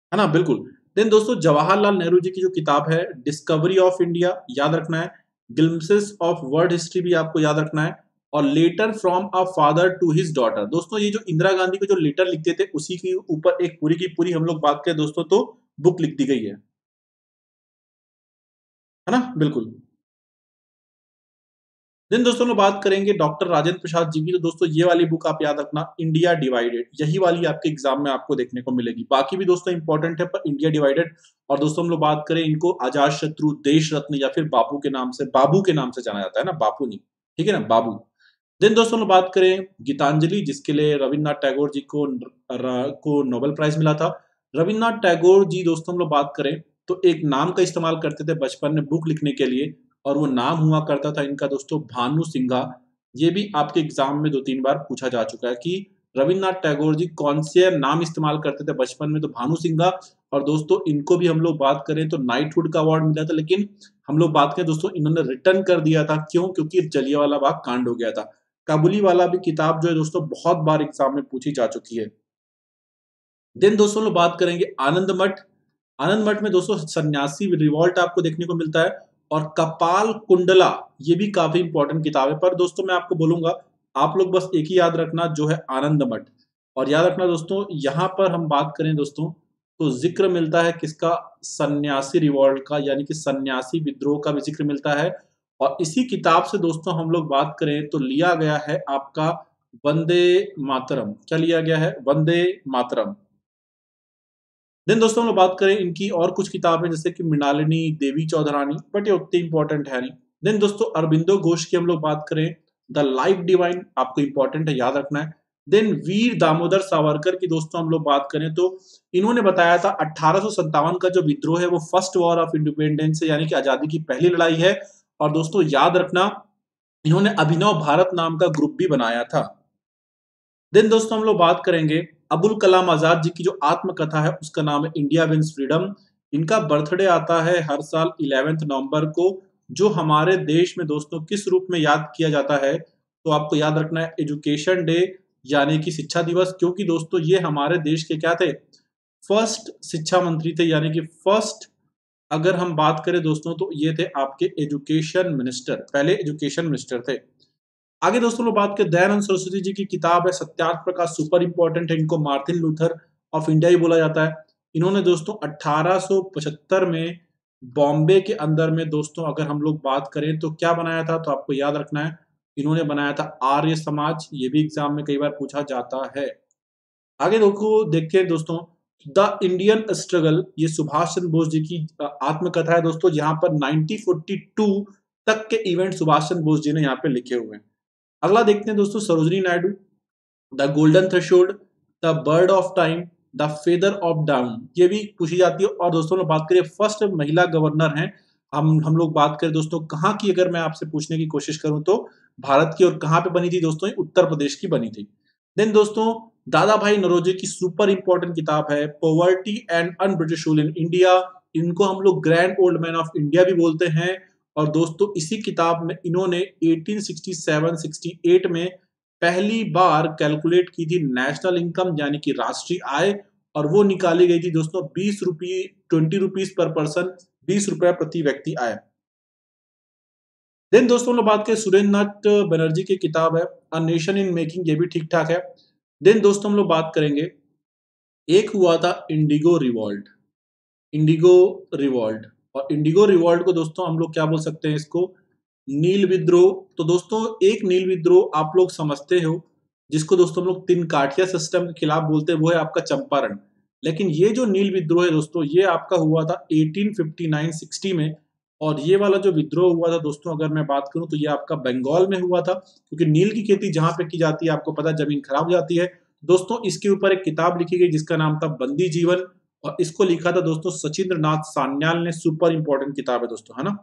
है ना? बिल्कुल। देन दोस्तों जवाहरलाल नेहरू जी की जो किताब है डिस्कवरी ऑफ इंडिया याद रखना है, ग्लिम्पसेस ऑफ वर्ल्ड हिस्ट्री भी आपको याद रखना है और letter from a father to his daughter. दोस्तों ये जो इंदिरा गांधी को जो लेटर लिखते थे उसी के ऊपर एक पूरी की पूरी हम लोग बात करें दोस्तों तो बुक लिख दी गई है ना? बिल्कुल। देन दोस्तों हम लोग बात करेंगे डॉक्टर राजेंद्र प्रसाद जी की। तो दोस्तों ये वाली बुक आप याद रखना, इंडिया डिवाइडेड, यही वाली आपके एग्जाम में आपको देखने को मिलेगी। बाकी भी दोस्तों इंपॉर्टेंट है पर इंडिया डिवाइडेड। और दोस्तों हम लोग बात करें इनको अजात शत्रु देश रत्न या फिर बाबू के नाम से जाना जाता है ना, बापू नहीं, ठीक है ना, बाबू। देन दोस्तों हम लोग बात करें गीतांजलि जिसके लिए रविन्द्रनाथ टैगोर जी को नोबेल प्राइज मिला था। रविन्द्रनाथ टैगोर जी दोस्तों हम लोग बात करें तो एक नाम का इस्तेमाल करते थे बचपन में बुक लिखने के लिए और वो नाम हुआ करता था इनका दोस्तों भानु सिंघा। ये भी आपके एग्जाम में 2-3 बार पूछा जा चुका है कि रविन्द्रनाथ टैगोर जी कौन से नाम इस्तेमाल करते थे बचपन में, तो भानु सिंघा। और दोस्तों इनको भी हम लोग बात करें तो नाइटहुड का अवार्ड मिला था, लेकिन हम लोग बात करें दोस्तों इन्होंने रिटर्न कर दिया था। क्यों? क्योंकि जलियांवाला बाग कांड हो गया था। काबुली वाला भी किताब जो है दोस्तों बहुत बार एग्जाम में पूछी जा चुकी है। देन दोस्तों लोग बात करेंगे आनंद मठ। आनंद मठ में दोस्तों सन्यासी रिवॉल्ट आपको देखने को मिलता है और कपाल कुंडला ये भी काफी इंपॉर्टेंट किताब है। पर दोस्तों मैं आपको बोलूंगा आप लोग बस एक ही याद रखना जो है आनंद मठ। और याद रखना दोस्तों यहाँ पर हम बात करें दोस्तों तो जिक्र मिलता है किसका, सन्यासी रिवॉल्ट का, यानी कि सन्यासी विद्रोह का भी जिक्र मिलता है। और इसी किताब से दोस्तों हम लोग बात करें तो लिया गया है आपका वंदे मातरम। क्या लिया गया है? वंदे मातरम। देन दोस्तों हम लोग बात करें इनकी और कुछ किताबें जैसे कि मृणालिनी देवी चौधरानी, बट ये उतनी इंपॉर्टेंट है नहीं। देन दोस्तों अरबिंदो घोष की हम लोग बात करें द लाइफ डिवाइन, आपको इंपॉर्टेंट है, याद रखना है। देन वीर दामोदर सावरकर की दोस्तों हम लोग बात करें तो इन्होंने बताया था 1857 का जो विद्रोह है वो फर्स्ट वॉर ऑफ इंडिपेंडेंस है, यानी कि आजादी की पहली लड़ाई है। और दोस्तों याद रखना इन्होंने अभिनव भारत नाम का ग्रुप भी बनाया था। देन दोस्तों हम लोग बात करेंगे अबुल कलाम आजाद जी की जो आत्मकथा है उसका नाम है इंडिया विंस फ्रीडम। इनका बर्थडे आता है हर साल 11 नवंबर को। जो हमारे देश में दोस्तों किस रूप में याद किया जाता है, तो आपको याद रखना है एजुकेशन डे, यानी कि शिक्षा दिवस। क्योंकि दोस्तों ये हमारे देश के क्या थे, फर्स्ट शिक्षा मंत्री थे, यानी कि फर्स्ट अगर हम बात करें दोस्तों तो ये थे आपके एजुकेशन मिनिस्टर, पहले एजुकेशन मिनिस्टर थे। आगे दोस्तों लोग बात करें दयानंद सरस्वती जी की किताब है सत्यार्थ प्रकाश, सुपर इंपॉर्टेंट है। इनको मार्टिन लूथर ऑफ इंडिया ही बोला जाता है। इन्होंने दोस्तों 1875 में बॉम्बे के अंदर में दोस्तों अगर हम लोग बात करें तो क्या बनाया था, तो आपको याद रखना है इन्होंने बनाया था आर्य समाज। ये भी एग्जाम में कई बार पूछा जाता है। आगे देखते हैं दोस्तों द इंडियन स्ट्रगल, ये सुभाष चंद्र बोस जी की आत्मकथा है दोस्तों, जहां पर 1942 तक के इवेंट सुभाष चंद्र बोस जी ने यहाँ पे लिखे हुए हैं। अगला देखते हैं दोस्तों Sarojini Naidu, the golden threshold, the bird of time, the feather of down, ये भी पूछी जाती है। और दोस्तों लोग बात करें फर्स्ट महिला गवर्नर हैं। हम लोग बात करें दोस्तों कहाँ की, अगर मैं आपसे पूछने की कोशिश करूं तो भारत की। और कहाँ पे बनी थी दोस्तों, ये उत्तर प्रदेश की बनी थी। देन दोस्तों दादा भाई नौरोजी की सुपर इंपॉर्टेंट किताब है poverty and unBritish rule in India. इनको हम लोग grand old man of India भी बोलते हैं। और दोस्तों इसी किताब में इन्होंने 1867-68 में पहली बार कैलकुलेट की थी नेशनल इनकम, यानी कि राष्ट्रीय आय। और वो निकाली गई थी दोस्तों 20 रुपीज पर पर्सन, 20 रुपया प्रति व्यक्ति आय। देन दोस्तों हम लोग बात करें सुरेंद्र नाथ बनर्जी की किताब है अ नेशन इन मेकिंग, ये भी ठीक ठाक है। देन दोस्तों हम लोग बात करेंगे एक हुआ था इंडिगो रिवॉल्ट, इंडिगो रिवॉल्ट। और इंडिगो रिवॉल्ट को दोस्तों हम लोग क्या बोल सकते हैं, इसको नील विद्रोह। तो दोस्तों एक नील विद्रोह आप लोग समझते हो जिसको दोस्तों हम लोग तीन काठिया सिस्टम के खिलाफ बोलते हैं, वो है आपका चंपारण। लेकिन ये जो नील विद्रोह है दोस्तों ये आपका हुआ था 1859-60 में। और ये वाला जो विद्रोह हुआ था दोस्तों अगर मैं बात करूं तो ये आपका बंगाल में हुआ था, क्योंकि नील की खेती जहां पे की जाती है आपको पता है जमीन खराब हो जाती है। दोस्तों इसके ऊपर एक किताब लिखी गई जिसका नाम था बंदी जीवन, और इसको लिखा था दोस्तों सचिंद्र नाथ सान्याल ने। सुपर इंपॉर्टेंट किताब है दोस्तों, है ना?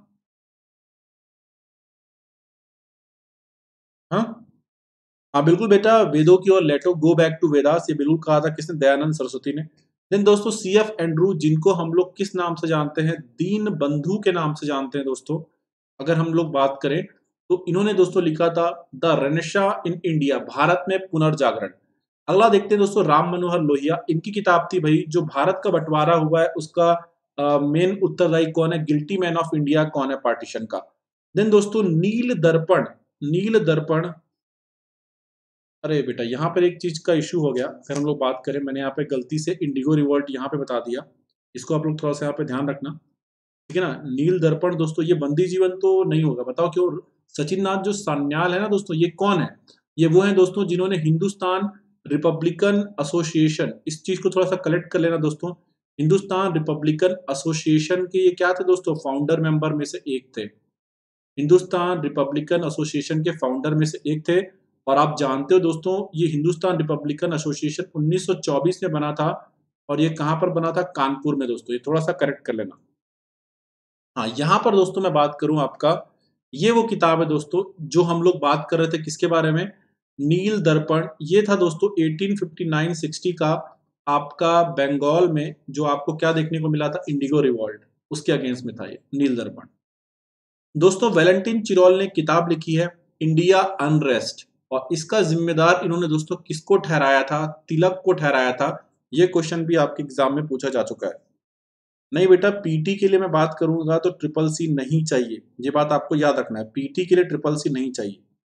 हाँ हाँ बिल्कुल बेटा, वेदों की ओर let's go back to Vedas, ये बिल्कुल कहा था किसने, दयानंद सरस्वती ने। देन दोस्तों सी एफ एंड्रू जिनको हम लोग किस नाम से जानते हैं, दीन बंधु के नाम से जानते हैं दोस्तों। अगर हम लोग बात करें तो इन्होंने दोस्तों लिखा था the renaissance in India, Bharat में पुनर्जागरण। अगला देखते हैं दोस्तों, राम मनोहर लोहिया, इनकी किताब थी भाई जो भारत का बंटवारा हुआ है उसका मेन उत्तरदायी कौन है, गिल्टी मैन ऑफ इंडिया कौन है पार्टीशन का। देन दोस्तों नील दर्पण, नील दर्पण, अरे बेटा यहाँ पर एक चीज का इश्यू हो गया, अगर हम लोग बात करें, मैंने यहाँ पे गलती से इंडिगो रिवोल्ट यहाँ पे बता दिया, इसको आप लोग थोड़ा सा यहाँ पे ध्यान रखना, ठीक है ना। नील दर्पण दोस्तों ये बंदी जीवन तो नहीं होगा, बताओ क्यों। सचिन नाथ जो सान्याल है ना दोस्तों, ये कौन है, ये वो है दोस्तों जिन्होंने हिंदुस्तान रिपब्लिकन एसोसिएशन, इस चीज को थोड़ा सा कलेक्ट कर लेना दोस्तों, हिंदुस्तान रिपब्लिकन एसोसिएशन के ये क्या थे दोस्तों, फाउंडर मेंबर में से एक थे, हिंदुस्तान रिपब्लिकन एसोसिएशन के फाउंडर में से एक थे। और आप जानते हो दोस्तों ये हिंदुस्तान रिपब्लिकन एसोसिएशन 1924 में बना था, और ये कहां पर बना था, कानपुर में दोस्तों, ये थोड़ा सा करेक्ट कर लेना। हाँ, यहाँ पर दोस्तों मैं बात करूं आपका, ये वो किताब है दोस्तों जो हम लोग बात कर रहे थे किसके बारे में, नील दर्पण। ये था दोस्तों 1859-60 का, आपका बंगाल में जो आपको क्या देखने को मिला था, इंडिगो रिवॉल्ट, उसके अगेंस्ट में था ये नील दर्पण। दोस्तों वैलेंटाइन चिरोल ने किताब लिखी है इंडिया अनरेस्ट, और इसका जिम्मेदार इन्होंने दोस्तों किसको ठहराया था, तिलक को ठहराया था। ये क्वेश्चन भी आपके एग्जाम में पूछा जा चुका है। नहीं बेटा, पीटी के लिए मैं बात करूंगा तो ट्रिपल सी नहीं चाहिए, ये बात आपको याद रखना है, पीटी के लिए ट्रिपल सी नहीं चाहिए।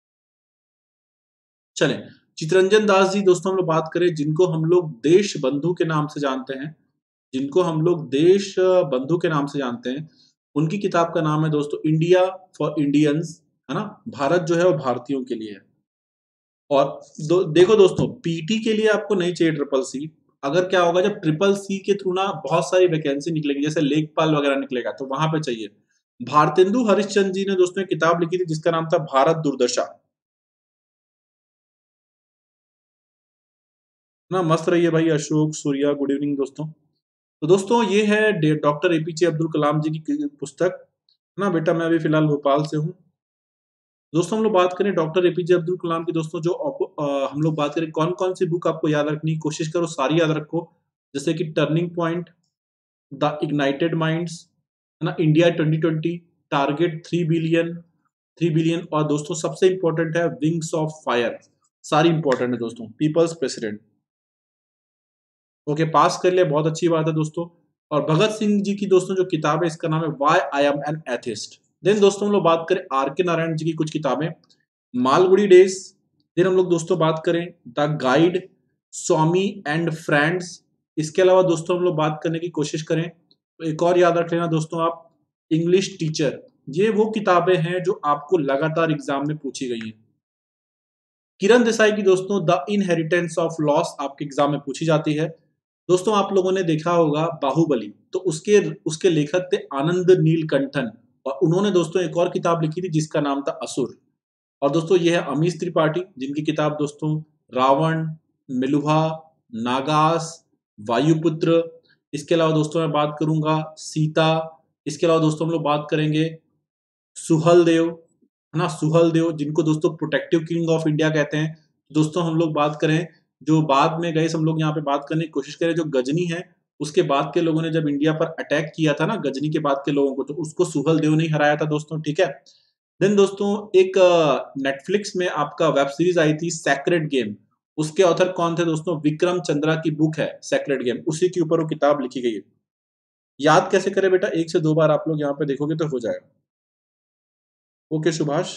चलें, चितरंजन दास जी दोस्तों हम लोग बात करें, जिनको हम लोग देश बंधु के नाम से जानते हैं, जिनको हम लोग देश बंधु के नाम से जानते हैं, उनकी किताब का नाम है दोस्तों इंडिया फॉर इंडियंस, है ना, भारत जो है वो भारतीयों के लिए है। और देखो दोस्तों पीटी के लिए आपको नहीं चाहिए ट्रिपल सी, अगर क्या होगा जब ट्रिपल सी के थ्रू ना बहुत सारी वैकेंसी निकलेगी, जैसे लेखपाल वगैरह निकलेगा, तो वहां पे चाहिए। भारतेंदु हरिश्चंद्र जी ने दोस्तों एक किताब लिखी थी जिसका नाम था भारत दुर्दशा, ना मस्त रही है भाई। अशोक सूर्या, गुड इवनिंग दोस्तों। तो दोस्तों ये है डॉक्टर एपीजे अब्दुल कलाम जी की पुस्तक, ना बेटा मैं अभी फिलहाल भोपाल से हूँ। दोस्तों हम लोग बात करें डॉक्टर एपीजे अब्दुल कलाम की दोस्तों, जो हम लोग बात करें कौन कौन सी बुक आपको याद रखनी, कोशिश करो सारी याद रखो, जैसे कि turning point, the ignited minds, है ना, इंडिया 2020, टारगेट 3 बिलियन, और दोस्तों सबसे इंपॉर्टेंट है विंग्स ऑफ फायर, सारी इंपॉर्टेंट है दोस्तों, पीपल्स प्रेसिडेंट। ओके, पास कर लिया, बहुत अच्छी बात है दोस्तों। और भगत सिंह जी की दोस्तों जो किताब है इसका नाम है why I am an atheist. Then दोस्तों हम लोग बात करें आर के नारायण जी की कुछ किताबें, मालगुडी डेज। देन हम लोग दोस्तों बात करें the guide, Swami and friends. इसके अलावा दोस्तों हम लोग बात करने की कोशिश करें तो एक और याद रख लेना दोस्तों आप, इंग्लिश टीचर। ये वो किताबें हैं जो आपको लगातार एग्जाम में पूछी गई हैं। किरण देसाई की दोस्तों द इनहेरिटेंस ऑफ लॉस आपके एग्जाम में पूछी जाती है। दोस्तों आप लोगों ने देखा होगा बाहुबली, तो उसके उसके लेखक थे आनंद नीलकंठन, और उन्होंने दोस्तों एक और किताब लिखी थी जिसका नाम था असुर। और दोस्तों ये है अमीश त्रिपाठी जिनकी किताब दोस्तों रावण, मिलुभा, नागास, वायुपुत्र। इसके अलावा दोस्तों मैं बात करूंगा सीता। इसके अलावा दोस्तों हम लोग बात करेंगे सुहल देव, है ना, सुहल देव जिनको दोस्तों प्रोटेक्टिव किंग ऑफ इंडिया कहते हैं। दोस्तों हम लोग बात करें जो बाद में गए, हम लोग यहाँ पे बात करने की कोशिश करें, जो गजनी है उसके बाद के लोगों ने जब इंडिया पर अटैक किया था ना, गजनी के बाद के लोगों को, तो उसको सुहल देव ने हराया था दोस्तों, ठीक है। देन दोस्तों एक नेटफ्लिक्स में आपका वेब सीरीज आई थी सैक्रेड गेम, उसके ऑथर कौन थे दोस्तों, विक्रम चंद्रा की बुक है सैक्रेड गेम, उसी के ऊपर वो किताब लिखी गई है। याद कैसे करें बेटा, 1 से 2 बार आप लोग यहाँ पे देखोगे तो हो जाएगा। ओके सुभाष,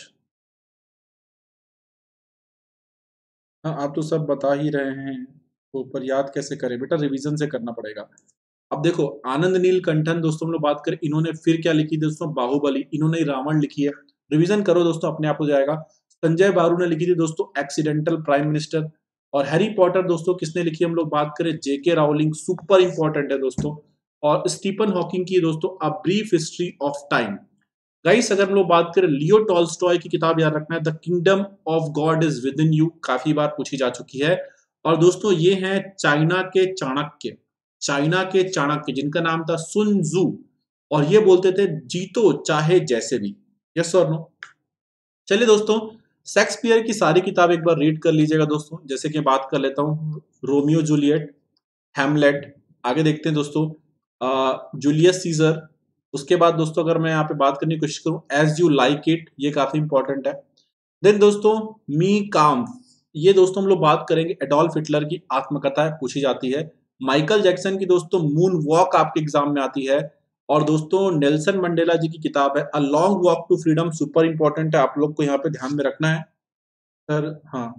हाँ आप तो सब बता ही रहे हैं, तो पर याद कैसे करें बेटा, रिवीजन से करना पड़ेगा। अब देखो आनंद नील कंठन दोस्तों हम लोग बात करें, इन्होंने फिर क्या लिखी दोस्तों, बाहुबली, इन्होंने रावण लिखी है, रिवीजन करो दोस्तों अपने आप हो जाएगा। संजय बारू ने लिखी थी दोस्तों एक्सीडेंटल प्राइम मिनिस्टर। और हैरी पॉटर दोस्तों किसने लिखी, हम लोग बात करें जेके रावलिंग, सुपर इंपॉर्टेंट है दोस्तों। और स्टीफन हॉकिंग की दोस्तों a brief history of time. Guys अगर हम लोग बात करें लियो टॉल्स्टॉय की किताब याद रखना है, the kingdom of God is within you, काफी बार पूछी जा चुकी है। और दोस्तों ये हैं चाइना के चाणक्य, चाइना के चाणक्य जिनका नाम था सुन जू, और ये बोलते थे जीतो चाहे जैसे भी, यस और नो। चलिए दोस्तों शेक्सपियर की सारी किताब एक बार रीड कर लीजिएगा दोस्तों, जैसे कि बात कर लेता हूँ रोमियो जूलियट, हैमलेट, आगे देखते हैं दोस्तों जूलियस सीजर। उसके बाद दोस्तों अगर मैं यहाँ पे बात करने की कोशिश करूँ एज यू लाइक इट, ये काफी इंपॉर्टेंट है। देन दोस्तों मी काम, ये दोस्तों हम लोग बात करेंगे एडोल्फ हिटलर की आत्मकथा पूछी जाती है। माइकल जैक्सन की दोस्तों मून वॉक आपके एग्जाम में आती है। और दोस्तों नेल्सन मंडेला जी की किताब है a long walk to freedom, super important है, आप लोग को यहाँ पे ध्यान में रखना है सर। हाँ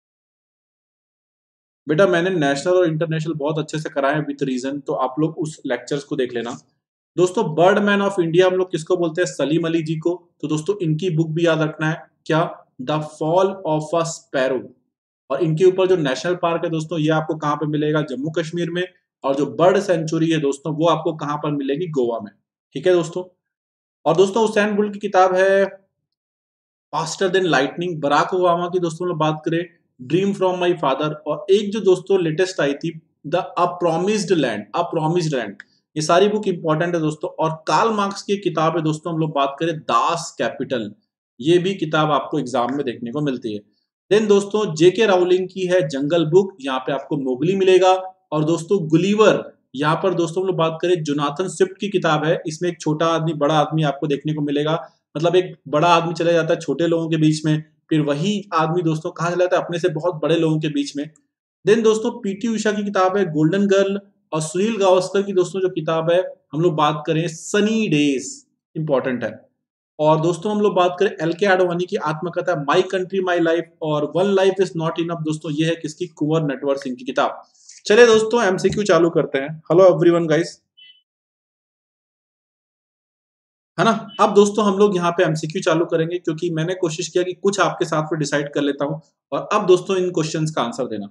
बेटा, मैंने नेशनल और इंटरनेशनल बहुत अच्छे से कराए विद रीजन, तो आप लोग उस लेक्चर्स को देख लेना। दोस्तों बर्डमैन ऑफ इंडिया हम लोग किसको बोलते हैं? सलीम अली जी को। तो दोस्तों इनकी बुक भी याद रखना है, क्या? The fall of a sparrow. और इनके ऊपर जो नेशनल पार्क है दोस्तों, ये आपको कहाँ पे मिलेगा? जम्मू कश्मीर में। और जो बर्ड सेंचुरी है दोस्तों, वो आपको कहाँ पर मिलेगी? गोवा में। ठीक है दोस्तों। और दोस्तों हुसैन बुल्ट की किताब है faster than lightning. Barack Obama की दोस्तों लोग बात करें, ड्रीम फ्रॉम माई फादर। और एक जो दोस्तों लेटेस्ट आई थी, the a promised land, a promised land. ये सारी बुक इंपॉर्टेंट है दोस्तों। और कार्ल मार्क्स की किताब है दोस्तों, हम लोग बात करें दास कैपिटल। ये भी किताब आपको एग्जाम में देखने को मिलती है। देन दोस्तों जेके राउलिंग की है जंगल बुक, यहाँ पे आपको मोगली मिलेगा। और दोस्तों गुलीवर, यहाँ पर दोस्तों हम लोग बात करें जोनाथन स्विफ्ट की किताब है। इसमें एक छोटा आदमी बड़ा आदमी आपको देखने को मिलेगा। मतलब एक बड़ा आदमी चला जाता है छोटे लोगों के बीच में, फिर वही आदमी दोस्तों कहाँ चला जाता है? अपने से बहुत बड़े लोगों के बीच में। देन दोस्तों पीटी उषा की किताब है गोल्डन गर्ल। और सुनील गावस्कर की दोस्तों जो किताब है, हम लोग बात करें सनी डेज, इंपॉर्टेंट है। और दोस्तों हम लोग बात करें एल के आडवाणी की आत्मकथा माई कंट्री माई लाइफ और one life is not enough, दोस्तों ये है किसकी? कुंवर नटवर सिंह की किताब। चलिए दोस्तों एमसीक्यू चालू करते हैं। हेलो एवरीवन गाइस, है ना? अब दोस्तों हम लोग यहाँ पे एमसीक्यू चालू करेंगे, क्योंकि मैंने कोशिश किया कि कुछ आपके साथ में डिसाइड कर लेता हूँ। और अब दोस्तों इन क्वेश्चंस का आंसर देना।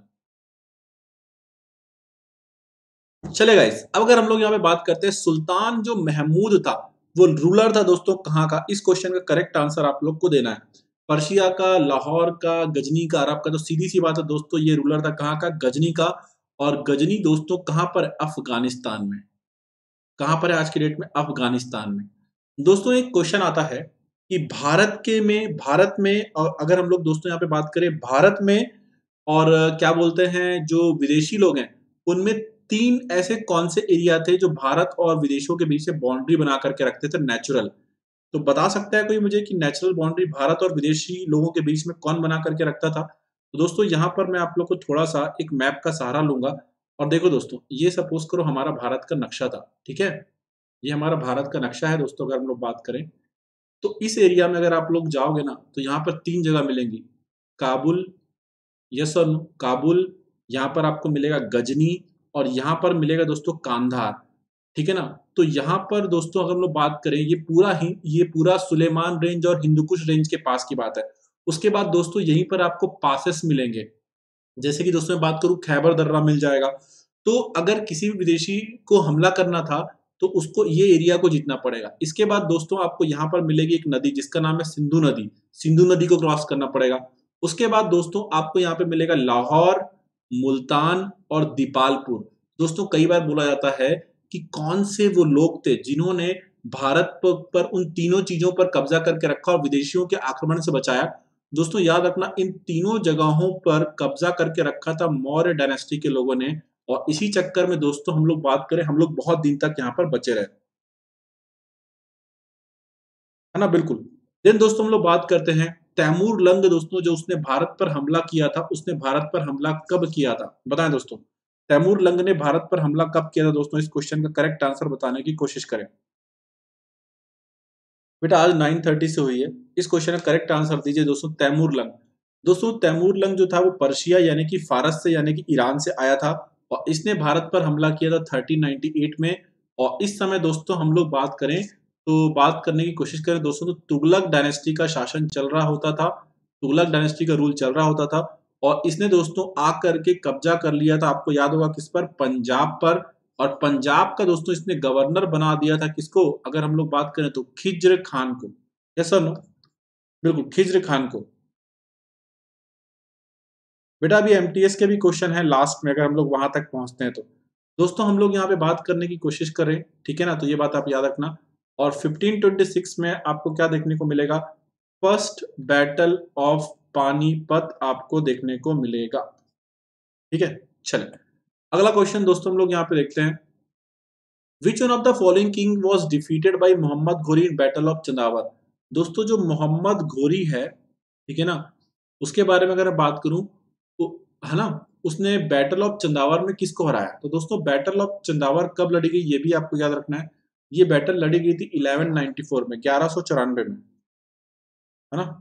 चले गाइस, अब अगर हम लोग यहाँ पे बात करते हैं, सुल्तान जो महमूद था वो रूलर था दोस्तों कहाँ का? इस क्वेश्चन का करेक्ट आंसर आप लोग को देना है। पर्शिया का, लाहौर का, गजनी का, अरब का? तो सीधी सी बात है दोस्तों, ये रूलर था कहाँ का? गजनी का। और गजनी दोस्तों कहाँ पर? अफगानिस्तान में। कहाँ पर है आज की डेट में? अफगानिस्तान में। दोस्तों एक क्वेश्चन आता है कि भारत में और अगर हम लोग दोस्तों यहाँ पे बात करें भारत में, और क्या बोलते हैं जो विदेशी लोग हैं, उनमें 3 ऐसे कौन से एरिया थे जो भारत और विदेशों के बीच में बाउंड्री बना करके रखते थे नेचुरल? तो बता सकता है कोई मुझे कि नेचुरल बाउंड्री भारत और विदेशी लोगों के बीच में कौन बना करके रखता था? तो दोस्तों यहाँ पर मैं आप लोग को थोड़ा-सा एक मैप का सहारा लूँगा। और देखो दोस्तों, ये सपोज़ करो हमारा भारत का नक्शा था, ठीक है? ये हमारा भारत का नक्शा है दोस्तों, अगर हम लोग बात करें। तो इस एरिया में अगर आप लोग जाओगे ना, तो यहाँ पर 3 जगह मिलेंगी। काबुल, यस और नो? काबुल, यहाँ पर आपको मिलेगा गजनी, और यहाँ पर मिलेगा दोस्तों कांधार। ठीक है ना? तो यहाँ पर दोस्तों अगर हम लोग बात करें, ये पूरा सुलेमान रेंज और हिंदुकुश रेंज के पास की बात है। उसके बाद दोस्तों यहीं पर आपको पासेस मिलेंगे। जैसे कि दोस्तों मैं बात करूँ, खैबर दर्रा मिल जाएगा। तो अगर किसी भी विदेशी को हमला करना था, तो उसको ये एरिया को जीतना पड़ेगा। इसके बाद दोस्तों आपको यहाँ पर मिलेगी एक नदी जिसका नाम है सिंधु नदी। सिंधु नदी को क्रॉस करना पड़ेगा। उसके बाद दोस्तों आपको यहाँ पे मिलेगा लाहौर, मुल्तान और दीपालपुर। दोस्तों कई बार बोला जाता है कि कौन से वो लोग थे जिन्होंने भारत पर उन तीनों चीजों पर कब्जा करके रखा और विदेशियों के आक्रमण से बचाया। दोस्तों याद रखना, इन तीनों जगहों पर कब्जा करके रखा था मौर्य डायनेस्टी के लोगों ने। और इसी चक्कर में दोस्तों हम लोग बात करें, हम लोग बहुत दिन तक यहाँ पर बचे रहे, है ना? बिल्कुल। देन दोस्तों हम लोग बात करते हैं तैमूर लंग दोस्तों, जो उसने भारत पर हमला किया था, उसने भारत पर हमला कब किया था? बताएं दोस्तों। तैमूर लंग ने भारत पर हमला कब किया था दोस्तों? इस क्वेश्चन का करेक्ट आंसर बताने की कोशिश करें। बेटा आज 9:30 से हुई है। इस क्वेश्चन का करेक्ट आंसर दीजिए दोस्तों, तैमूर लंग। दोस्तों तैमूर लंग जो था वो पर्शिया यानी कि फारस से यानी कि ईरान से आया था। और इसने भारत पर हमला किया था 1398 में। और इस समय दोस्तों हम लोग बात करें, तो बात करने की कोशिश करें दोस्तों, तो तुगलक डायनेस्टी का शासन चल रहा होता था। तुगलक डायनेस्टी का रूल चल रहा होता था। और इसने दोस्तों आकर के कब्जा कर लिया था, आपको याद होगा किस पर? पंजाब पर। और पंजाब का दोस्तों इसने गवर्नर बना दिया था किसको? अगर हम लोग बात करें तो खिज्र खान को। Yes sir no? बिल्कुल, खिज्र खान को। बेटा अभी एमटीएस के भी क्वेश्चन है लास्ट में, अगर हम लोग वहां तक पहुंचते हैं तो। दोस्तों हम लोग यहाँ पे बात करने की कोशिश करें, ठीक है ना? तो ये बात आप याद रखना। और 1526 में आपको क्या देखने को मिलेगा? फर्स्ट बैटल ऑफ पानीपत आपको देखने को मिलेगा। ठीक है, चले अगला क्वेश्चन दोस्तों हम लोग यहाँ पे देखते हैं। Which one of the following king was defeated by Mohammad Ghori in battle of Chandawar? दोस्तों जो मोहम्मद घोरी है, ठीक है ना, उसके बारे में अगर मैं बात करूं, है ना। उसने बैटल ऑफ चंदावर में किसको हराया? तो दोस्तों बैटल ऑफ चंदावर कब लड़ी गई ये भी आपको याद रखना है। ये बैटल लड़ी गई थी 1194 में, 1194 में, है ना।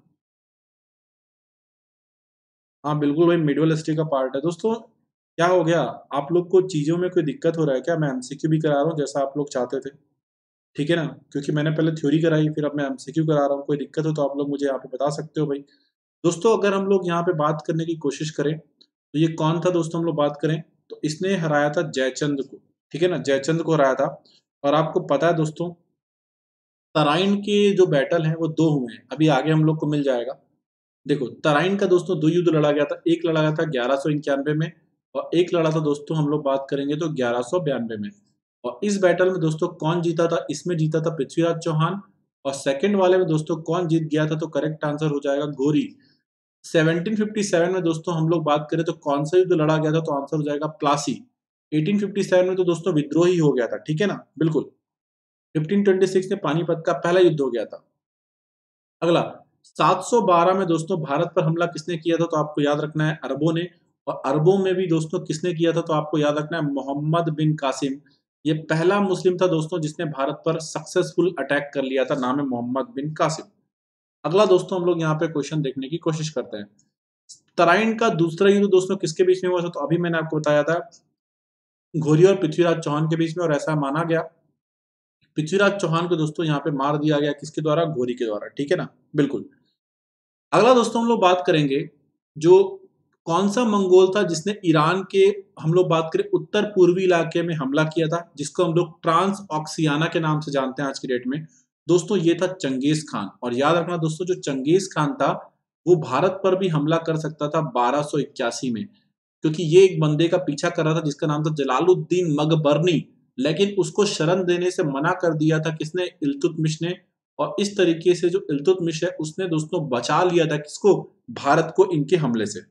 हाँ बिल्कुल भाई, मिडवल हिस्ट्री का पार्ट है दोस्तों। क्या हो गया, आप लोग को चीजों में कोई दिक्कत हो रहा है क्या? मैं एमसीक्यू भी करा रहा हूँ जैसा आप लोग चाहते थे, ठीक है ना। क्योंकि मैंने पहले थ्योरी कराई, फिर अब मैं एमसीक्यू करा रहा हूँ। कोई दिक्कत हो तो आप लोग मुझे यहाँ पे बता सकते हो भाई। दोस्तों अगर हम लोग यहाँ पे बात करने की कोशिश करें तो ये कौन था दोस्तों, हम लोग बात करें तो इसने हराया था जयचंद को, ठीक है ना, जयचंद को हराया था। और आपको पता है दोस्तों, तराइन के जो बैटल हैं वो दो हुए हैं, अभी आगे हम लोग को मिल जाएगा। देखो तराइन का दोस्तों दो युद्ध लड़ा गया था, एक लड़ा गया था 1191 में, और एक लड़ा था दोस्तों हम लोग बात करेंगे तो 1192 में। और इस बैटल में दोस्तों कौन जीता था? इसमें जीता था पृथ्वीराज चौहान। और सेकंड वाले में दोस्तों कौन जीत गया था? तो करेक्ट आंसर हो जाएगा घोरी। 1757 में दोस्तों हम लोग बात करें तो कौन सा युद्ध लड़ा गया था? तो आंसर हो जाएगा प्लासी। 1857 में तो दोस्तों विद्रोह ही हो गया था, ठीक है ना, बिल्कुल। 1526 में पानीपत का पहला युद्ध हो गया था। अगला 712 में दोस्तों भारत पर हमला किसने किया था? तो आपको याद रखना है अरबों ने। और अरबों में भी दोस्तों किसने किया था? तो आपको याद रखना है मोहम्मद बिन कासिम। ये पहला मुस्लिम था दोस्तों जिसने भारत पर सक्सेसफुल अटैक कर लिया था, नाम है मोहम्मद बिन कासिम। अगला दोस्तों हम लोग यहाँ पे क्वेश्चन देखने की कोशिश करते हैं। तराइन का दूसरा युद्ध दोस्तों किसके बीच में हुआ था? तो अभी मैंने आपको बताया था, घोरी और पृथ्वीराज चौहान के बीच में। और ऐसा माना गया पृथ्वीराज चौहान को दोस्तों यहाँ पे मार दिया गया, किसके द्वारा? घोरी के द्वारा, ठीक है ना, बिल्कुल। अगला दोस्तों हम लोग बात करेंगे, जो कौन सा मंगोल था जिसने ईरान के, हम लोग बात करें उत्तर पूर्वी इलाके में हमला किया था, जिसको हम लोग ट्रांस ऑक्सियाना के नाम से जानते हैं आज की डेट में। दोस्तों ये था चंगेज खान। और याद रखना दोस्तों, जो चंगेज खान था वो भारत पर भी हमला कर सकता था 1281 में, क्योंकि ये एक बंदे का पीछा कर रहा था जिसका नाम था जलालुद्दीन मकबरनी। लेकिन उसको शरण देने से मना कर दिया था किसने? इल्तुतमिश ने। और इस तरीके से जो इल्तुतमिश है उसने दोस्तों बचा लिया था किसको? भारत को इनके हमले से,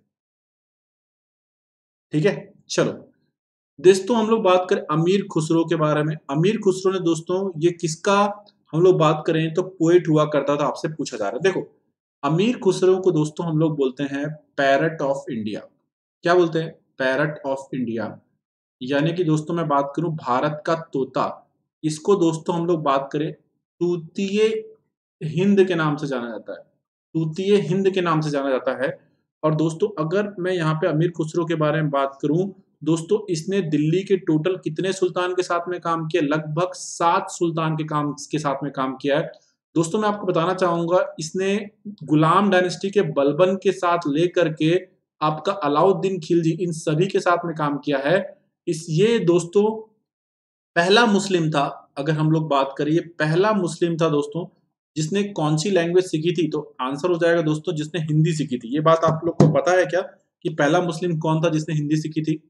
ठीक है। चलो दोस्तों हम लोग बात करें अमीर खुसरो के बारे में। अमीर खुसरो ने दोस्तों ये किसका, हम लोग बात करें तो पोएट हुआ करता था, आपसे पूछा जा रहा है। देखो अमीर खुसरो को दोस्तों हम लोग बोलते हैं पैरट ऑफ इंडिया। क्या बोलते हैं? Parrot of India. यानी कि दोस्तों मैं बात करूं भारत का तोता, इसको दोस्तों हम लोग बात करें तूतीय हिंद के नाम से जाना जाता है। तूतीय हिंद के नाम से जाना जाता है। और दोस्तों अगर मैं यहाँ पे अमीर खुसरो के बारे में बात करूं, दोस्तों इसने दिल्ली के टोटल कितने सुल्तान के साथ में काम किया? लगभग 7 सुल्तान के साथ में काम किया है। दोस्तों मैं आपको बताना चाहूंगा, इसने गुलाम डायनेस्टी के बलबन के साथ लेकर के आपका अलाउद्दीन खिलजी, इन सभी के साथ में काम किया है। इस ये दोस्तों पहला मुस्लिम था, अगर हम लोग बात करें, ये पहला मुस्लिम था दोस्तों जिसने कौन सी लैंग्वेज सीखी थी? तो आंसर हो जाएगा दोस्तों जिसने हिंदी सीखी थी। ये बात आप लोग को पता है क्या कि पहला मुस्लिम कौन था जिसने हिंदी सीखी थी?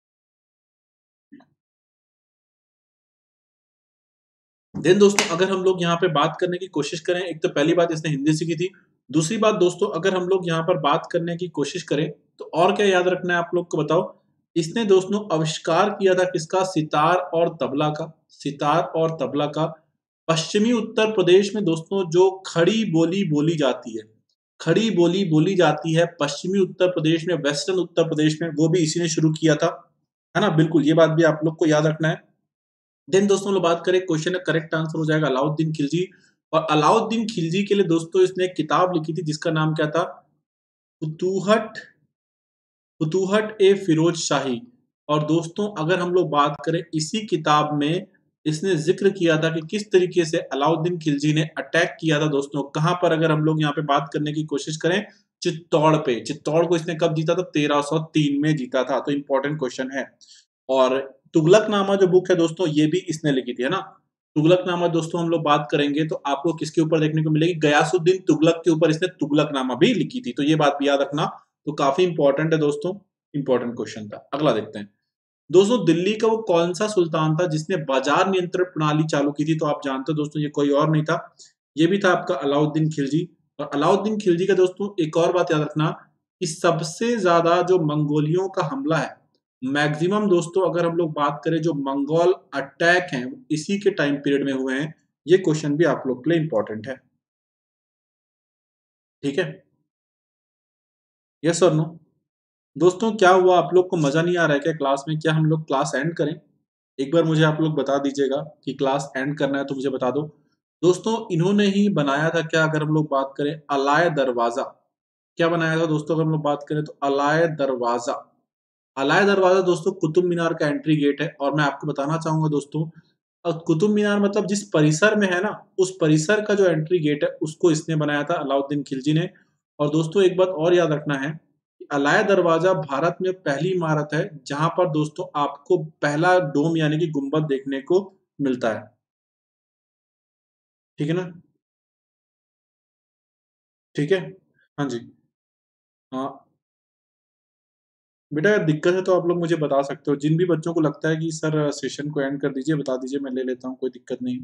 देन दोस्तों अगर हम लोग यहाँ पे बात करने की कोशिश करें, एक तो पहली बात इसने हिंदी सीखी थी। दूसरी बात दोस्तों अगर हम लोग यहाँ पर बात करने की कोशिश करें तो और क्या याद रखना है आप लोग को बताओ। इसने दोस्तों आविष्कार किया था किसका? सितार और तबला का। सितार और तबला का। पश्चिमी उत्तर प्रदेश में दोस्तों जो खड़ी बोली बोली जाती है, खड़ी बोली बोली जाती है पश्चिमी उत्तर प्रदेश में, वेस्टर्न उत्तर प्रदेश में, वो भी इसी ने शुरू किया था, है ना, बिल्कुल। ये बात भी आप लोग को याद रखना है। देन दोस्तों लोग बात करें, क्वेश्चन का करेक्ट आंसर हो जाएगा अलाउद्दीन खिलजी। और अलाउद्दीन खिलजी के लिए दोस्तों इसने एक किताब लिखी थी जिसका नाम क्या था? फुतूहट, फुतूहट ए फिरोज शाही। और दोस्तों अगर हम लोग बात करें, इसी किताब में इसने जिक्र किया था कि किस तरीके से अलाउद्दीन खिलजी ने अटैक किया था दोस्तों, कहां पर? अगर हम लोग यहाँ पे बात करने की कोशिश करें, चित्तौड़ पे। चित्तौड़ को इसने कब जीता था? 1303 में जीता था। तो इंपॉर्टेंट क्वेश्चन है। और तुगलकनामा जो बुक है दोस्तों ये भी इसने लिखी थी, है ना। तुगलकनामा दोस्तों हम लोग बात करेंगे तो आपको किसके ऊपर देखने को मिलेगी? गयासुद्दीन तुगलक के ऊपर इसने तुगलकनामा भी लिखी थी। तो ये बात भी याद रखना। तो काफी इंपॉर्टेंट है दोस्तों, इंपॉर्टेंट क्वेश्चन था। अगला देखते हैं दोस्तों, दिल्ली का वो कौन सा सुल्तान था जिसने बाजार नियंत्रण प्रणाली चालू की थी? तो आप जानते हो दोस्तों ये कोई और नहीं था, ये भी था आपका अलाउद्दीन खिलजी। और अलाउद्दीन खिलजी का दोस्तों एक और बात याद रखना कि सबसे ज्यादा जो मंगोलियों का हमला है, मैक्सिमम दोस्तों अगर हम लोग बात करें जो मंगोल अटैक हैं इसी के टाइम पीरियड में हुए हैं। ये क्वेश्चन भी आप लोग के लिए इंपॉर्टेंट है, ठीक है। यस और नो? दोस्तों क्या हुआ, आप लोग को मजा नहीं आ रहा है क्या क्लास में? क्या हम लोग क्लास एंड करें? एक बार मुझे आप लोग बता दीजिएगा कि क्लास एंड करना है तो मुझे बता दो। दोस्तों इन्होंने ही बनाया था क्या, अगर हम लोग बात करें अलाय दरवाजा, क्या बनाया था दोस्तों? अगर हम लोग बात करें तो अलाय दरवाजा। अलाय दरवाजा दोस्तों कुतुब मीनार का एंट्री गेट है। और मैं आपको बताना चाहूंगा दोस्तों, कुतुब मीनार मतलब जिस परिसर में है ना, उस परिसर का जो एंट्री गेट है उसको इसने बनाया था, अलाउद्दीन खिलजी ने। और दोस्तों एक बात और याद रखना है कि अलाय दरवाजा भारत में पहली इमारत है जहां पर दोस्तों आपको पहला डोम यानी कि गुंबद देखने को मिलता है। ठीक है ना? ठीक है। हाँ जी। हाँ बेटा, अगर दिक्कत है तो आप लोग मुझे बता सकते हो। जिन भी बच्चों को लगता है कि सर सेशन को एंड कर दीजिए, बता दीजिए, मैं ले लेता हूँ, कोई दिक्कत नहीं।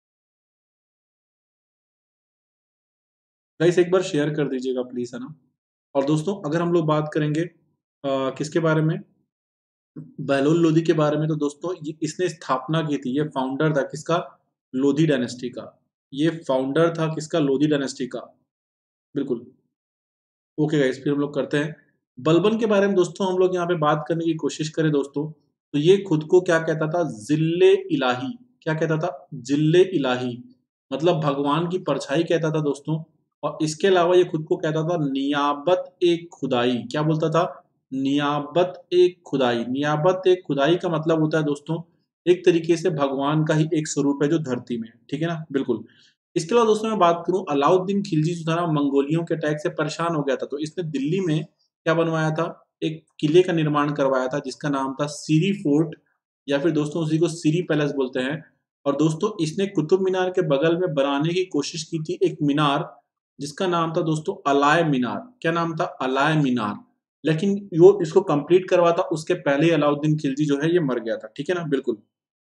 गाइस एक बार शेयर कर दीजिएगा प्लीज, है ना? और दोस्तों अगर हम लोग बात करेंगे किसके बारे में, बहलोल लोधी के बारे में, तो दोस्तों इसने स्थापना की थी, ये फाउंडर था किसका? लोधी डायनेस्टी का। ये फाउंडर था किसका? लोधी डायनेस्टी का। बिल्कुल। ओके गाइस, फिर हम लोग करते हैं बलबन के बारे में। दोस्तों हम लोग यहाँ पे बात करने की कोशिश करें दोस्तों, तो ये खुद को क्या कहता था? जिल्ले इलाही। क्या कहता था? जिल्ले इलाही, मतलब भगवान की परछाई कहता था दोस्तों। और इसके अलावा ये खुद को कहता था नियाबत एक खुदाई। क्या बोलता था? नियाबत एक खुदाई। नियाबत एक खुदाई का मतलब होता है दोस्तों, एक तरीके से भगवान का ही एक स्वरूप है जो धरती में है। ठीक है ना? बिल्कुल। इसके अलावा दोस्तों मैं बात करूं, अलाउद्दीन खिलजी जो था ना, मंगोलियों के अटैक से परेशान हो गया था, तो इसने दिल्ली में क्या बनवाया था? एक किले का निर्माण करवाया था जिसका नाम था सीरी फोर्ट, या फिर दोस्तों उसी को सीरी पैलेस बोलते हैं। और दोस्तों इसने कुतुब मीनार के बगल में बनाने की कोशिश की थी एक मीनार, जिसका नाम था दोस्तों अलाय मीनार। क्या नाम था? अलाय मीनार। लेकिन वो इसको कंप्लीट करवा था उसके पहले ही अलाउद्दीन खिलजी जो है ये मर गया था। ठीक है ना? बिल्कुल।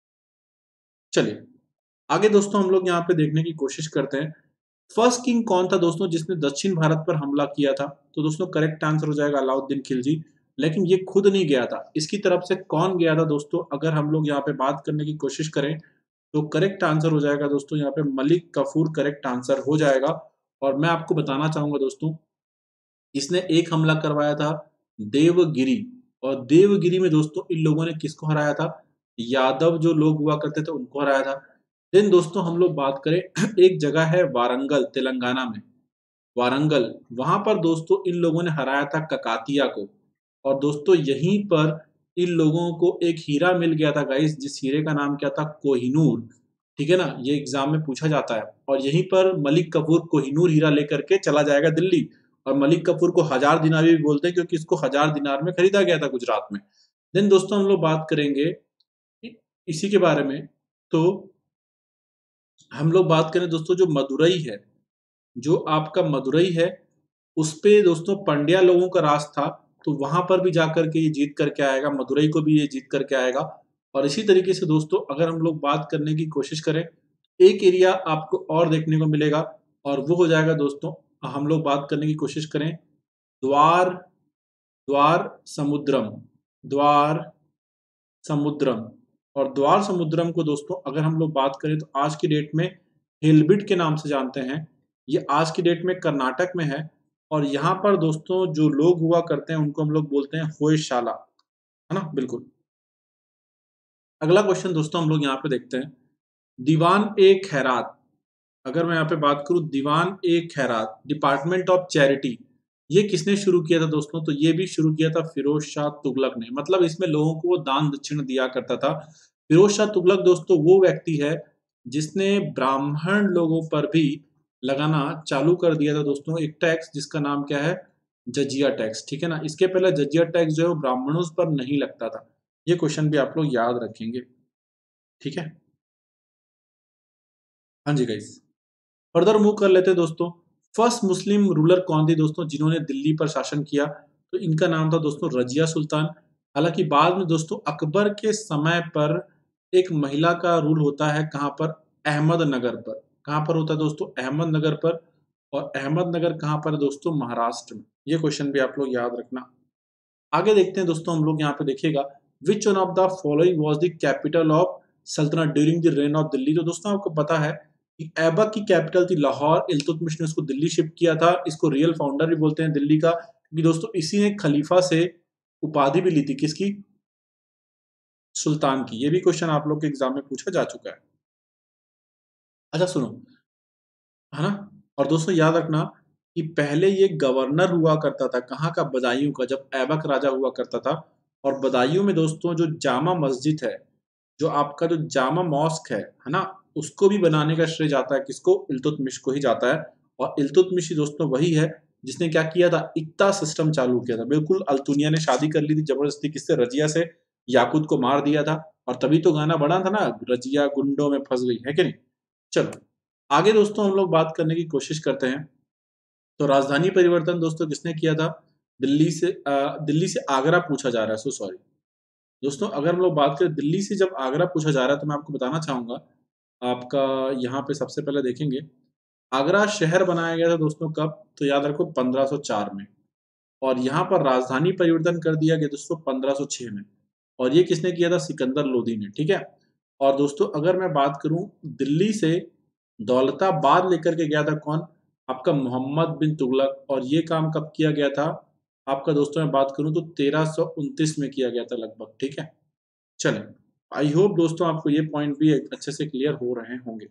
चलिए आगे दोस्तों हम लोग यहाँ पे देखने की कोशिश करते हैं, फर्स्ट किंग कौन था दोस्तों जिसने दक्षिण भारत पर हमला किया था? तो दोस्तों करेक्ट आंसर हो जाएगा अलाउद्दीन खिलजी। लेकिन ये खुद नहीं गया था, इसकी तरफ से कौन गया था दोस्तों? अगर हम लोग यहाँ पे बात करने की कोशिश करें तो करेक्ट आंसर हो जाएगा दोस्तों यहाँ पे मलिक कफूर करेक्ट आंसर हो जाएगा। और मैं आपको बताना चाहूंगा दोस्तों, इसने एक हमला करवाया था देवगिरी। और देवगिरी में दोस्तों इन लोगों ने किसको हराया था? यादव जो लोग हुआ करते थे उनको हराया था। देन दोस्तों हम लोग बात करें एक जगह है वारंगल तेलंगाना में, वारंगल, वहां पर दोस्तों इन लोगों ने हराया था ककातिया को। और दोस्तों यहीं पर इन लोगों को एक हीरा मिल गया था गाइस, जिस हीरे का नाम क्या था? कोहिनूर। ठीक है ना? ये एग्जाम में पूछा जाता है। और यहीं पर मलिक कफूर कोहिनूर हीरा लेकर के चला जाएगा दिल्ली। और मलिक कफूर को 1000 दिनार भी बोलते हैं क्योंकि इसको 1000 दिनार में खरीदा गया था गुजरात में। देन दोस्तों हम लोग बात करेंगे इसी के बारे में, तो हम लोग बात करें दोस्तों जो मदुरई है, जो आपका मदुरई है, उस पे दोस्तों पंड्या लोगों का राज था। तो वहां पर भी जाकर के ये जीत करके आएगा, मदुरई को भी ये जीत करके आएगा। और इसी तरीके से दोस्तों अगर हम लोग बात करने की कोशिश करें, एक एरिया आपको और देखने को मिलेगा, और वो हो जाएगा दोस्तों, हम लोग बात करने की कोशिश करें द्वार, द्वार समुद्रम, द्वार समुद्रम। और द्वार समुद्रम को दोस्तों अगर हम लोग बात करें तो आज की डेट में हेलबिट के नाम से जानते हैं। ये आज की डेट में कर्नाटक में है। और यहाँ पर दोस्तों जो लोग हुआ करते हैं उनको हम लोग बोलते हैं होयशाला, है ना? बिल्कुल। अगला क्वेश्चन दोस्तों हम लोग यहाँ पे देखते हैं, दीवान ए खैरात। अगर मैं यहाँ पे बात करूँ दीवान ए खैरात, डिपार्टमेंट ऑफ चैरिटी, ये किसने शुरू किया था दोस्तों? तो ये भी शुरू किया था फिरोज शाह तुगलक ने। मतलब इसमें लोगों को वो दान दक्षिण दिया करता था। फिरोज शाह तुगलक दोस्तों वो व्यक्ति है जिसने ब्राह्मण लोगों पर भी लगाना चालू कर दिया था दोस्तों एक टैक्स, जिसका नाम क्या है? जजिया टैक्स। ठीक है ना? इसके पहले जजिया टैक्स जो है वो ब्राह्मणों पर नहीं लगता था। ये क्वेश्चन भी आप लोग याद रखेंगे। ठीक है? हाँ जी गाइस, फर्दर मूव कर लेते हैं दोस्तों। फर्स्ट मुस्लिम रूलर कौन थी दोस्तों जिन्होंने दिल्ली पर शासन किया? तो इनका नाम था दोस्तों रजिया सुल्तान। हालांकि बाद में दोस्तों अकबर के समय पर एक महिला का रूल होता है, कहाँ पर? अहमदनगर पर। कहाँ पर होता है दोस्तों? अहमदनगर पर। और अहमदनगर कहाँ पर है दोस्तों? महाराष्ट्र में। ये क्वेश्चन भी आप लोग याद रखना। आगे देखते हैं दोस्तों हम लोग यहाँ पे देखिएगा, which one of the following was the capital of Saltanat during the reign of Delhi. तो दोस्तों आपको पता है कि ऐबक की कैपिटल थी लाहौर, इल्तुतमिश ने इसको दिल्ली शिफ्ट किया था। इसको रियल फाउंडर भी बोलते हैं दिल्ली का, क्योंकि दोस्तों इसी ने खलीफा से उपाधि भी ली थी, किसकी? सुल्तान की। ये भी क्वेश्चन आप लोग के एग्जाम में पूछा जा चुका है। अच्छा सुनो, है ना? और दोस्तों याद रखना कि पहले ये गवर्नर हुआ करता था, कहाँ का? बदायूं का, जब ऐबक राजा हुआ करता था। और बदायूं में दोस्तों जो जामा मस्जिद है, जो आपका जो जामा मॉस्क है ना, उसको भी बनाने का श्रेय जाता है किसको? इल्तुतमिश को ही जाता है। और इल्तुतमिश ही दोस्तों वही है जिसने क्या किया था? इक्ता सिस्टम चालू किया था। बिल्कुल, अल्तुनिया ने शादी कर ली थी जबरदस्ती, किससे? रजिया से। याकूत को मार दिया था। और तभी तो गाना बना था ना, रजिया गुंडों में फंस गई, है कि नहीं? चलो आगे दोस्तों हम लोग बात करने की कोशिश करते हैं। तो राजधानी परिवर्तन दोस्तों किसने किया था? दिल्ली से आगरा पूछा जा रहा है, सो सॉरी दोस्तों। अगर हम लोग बात करें दिल्ली से जब आगरा पूछा जा रहा है, तो मैं आपको बताना चाहूंगा, आपका यहाँ पे सबसे पहले देखेंगे, आगरा शहर बनाया गया था दोस्तों कब? तो याद रखो 1504 में। और यहाँ पर राजधानी परिवर्तन कर दिया गया दोस्तों 1506 में। और ये किसने किया था? सिकंदर लोदी ने, ठीक है। और दोस्तों अगर मैं बात करूं, दिल्ली से दौलताबाद लेकर के गया था कौन? आपका मोहम्मद बिन तुगलक। और ये काम कब किया गया था? आपका दोस्तों मैं बात करूं तो 1329 में किया गया था लगभग, ठीक है। चलें, आई होप दोस्तों आपको ये पॉइंट भी अच्छे से क्लियर हो रहे होंगे।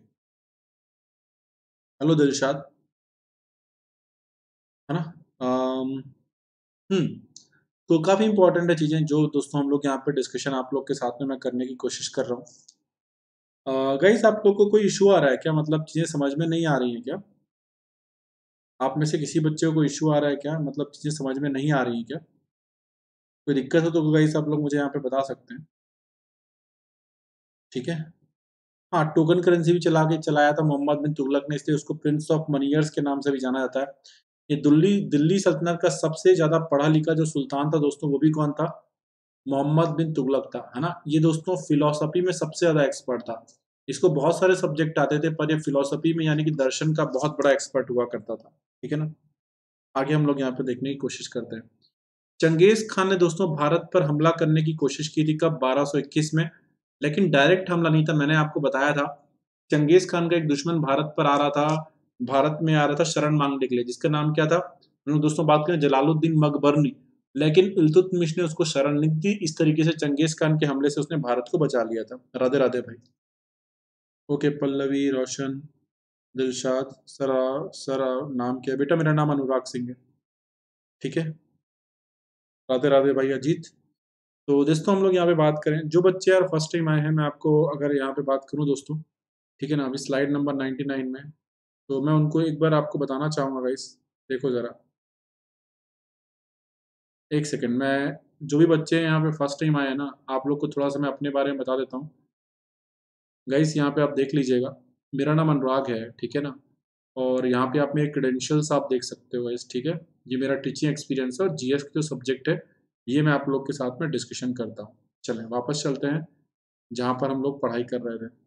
हेलो दिलशाद, है ना? अम, हम्म तो काफी इंपॉर्टेंट है चीजें जो दोस्तों हम लोग यहाँ पे डिस्कशन आप लोग के साथ में मैं करने की कोशिश कर रहा हूँ। गाइस आप लोग को कोई इशू आ रहा है क्या? मतलब चीजें समझ में नहीं आ रही हैं क्या? आप में से किसी बच्चे को कोई इशू आ रहा है क्या? मतलब चीजें समझ में नहीं आ रही हैं क्या? कोई दिक्कत हो तो गाइस आप लोग मुझे यहाँ पे बता सकते हैं, ठीक है। हाँ, टोकन करेंसी भी चलाया था मोहम्मद बिन तुगलक ने, इसलिए उसको प्रिंस ऑफ मनियर्स के नाम से भी जाना जाता है। ये दिल्ली दिल्ली सल्तनत का सबसे ज्यादा पढ़ा लिखा जो सुल्तान था दोस्तों, वो भी कौन था? मोहम्मद बिन तुगलक था, है ना। ये दोस्तों फिलोसफी में सबसे ज्यादा एक्सपर्ट था। इसको बहुत सारे सब्जेक्ट आते थे, पर ये फिलोसफी में यानी कि दर्शन का बहुत बड़ा एक्सपर्ट हुआ करता था, ठीक है ना। आगे हम लोग यहाँ पे देखने की कोशिश करते हैं। चंगेज खान ने दोस्तों भारत पर हमला करने की कोशिश की थी कब? 1221 में। लेकिन डायरेक्ट हमला नहीं था, मैंने आपको बताया था। चंगेज खान का एक दुश्मन भारत पर आ रहा था, भारत में आ रहा था शरण मांगने के लिए, जिसका नाम क्या था? हम लोग दोस्तों बात करें जलालुद्दीन मकबरनी। लेकिन इल्तुतमिश ने उसको शरण नहीं दी। इस तरीके से चंगेज खान के हमले से उसने भारत को बचा लिया था। राधे राधे भाई। ओके, पल्लवी, रोशन, दिलशाद, सरा, सरा नाम क्या है बेटा? मेरा नाम अनुराग सिंह है, ठीक है। राधे राधे भाई अजीत। तो दोस्तों हम लोग यहाँ पे बात करें, जो बच्चे यार फर्स्ट टाइम आए हैं, मैं आपको अगर यहाँ पे बात करूँ दोस्तों, ठीक है ना, अभी स्लाइड नंबर 99 में, तो मैं उनको एक बार आपको बताना चाहूँगा गाइस। देखो ज़रा, एक सेकंड, मैं जो भी बच्चे यहाँ पे फर्स्ट टाइम आए हैं ना, आप लोग को थोड़ा सा मैं अपने बारे में बता देता हूँ। गाइस यहाँ पे आप देख लीजिएगा, मेरा नाम अनुराग है, ठीक है ना। और यहाँ पे आप मेरे क्रेडेंशियल्स आप देख सकते हो गाइस, ठीक है। ये मेरा टीचिंग एक्सपीरियंस है और जीएस का जो सब्जेक्ट है, ये मैं आप लोग के साथ में डिस्कशन करता हूँ। चलें वापस चलते हैं जहाँ पर हम लोग पढ़ाई कर रहे थे।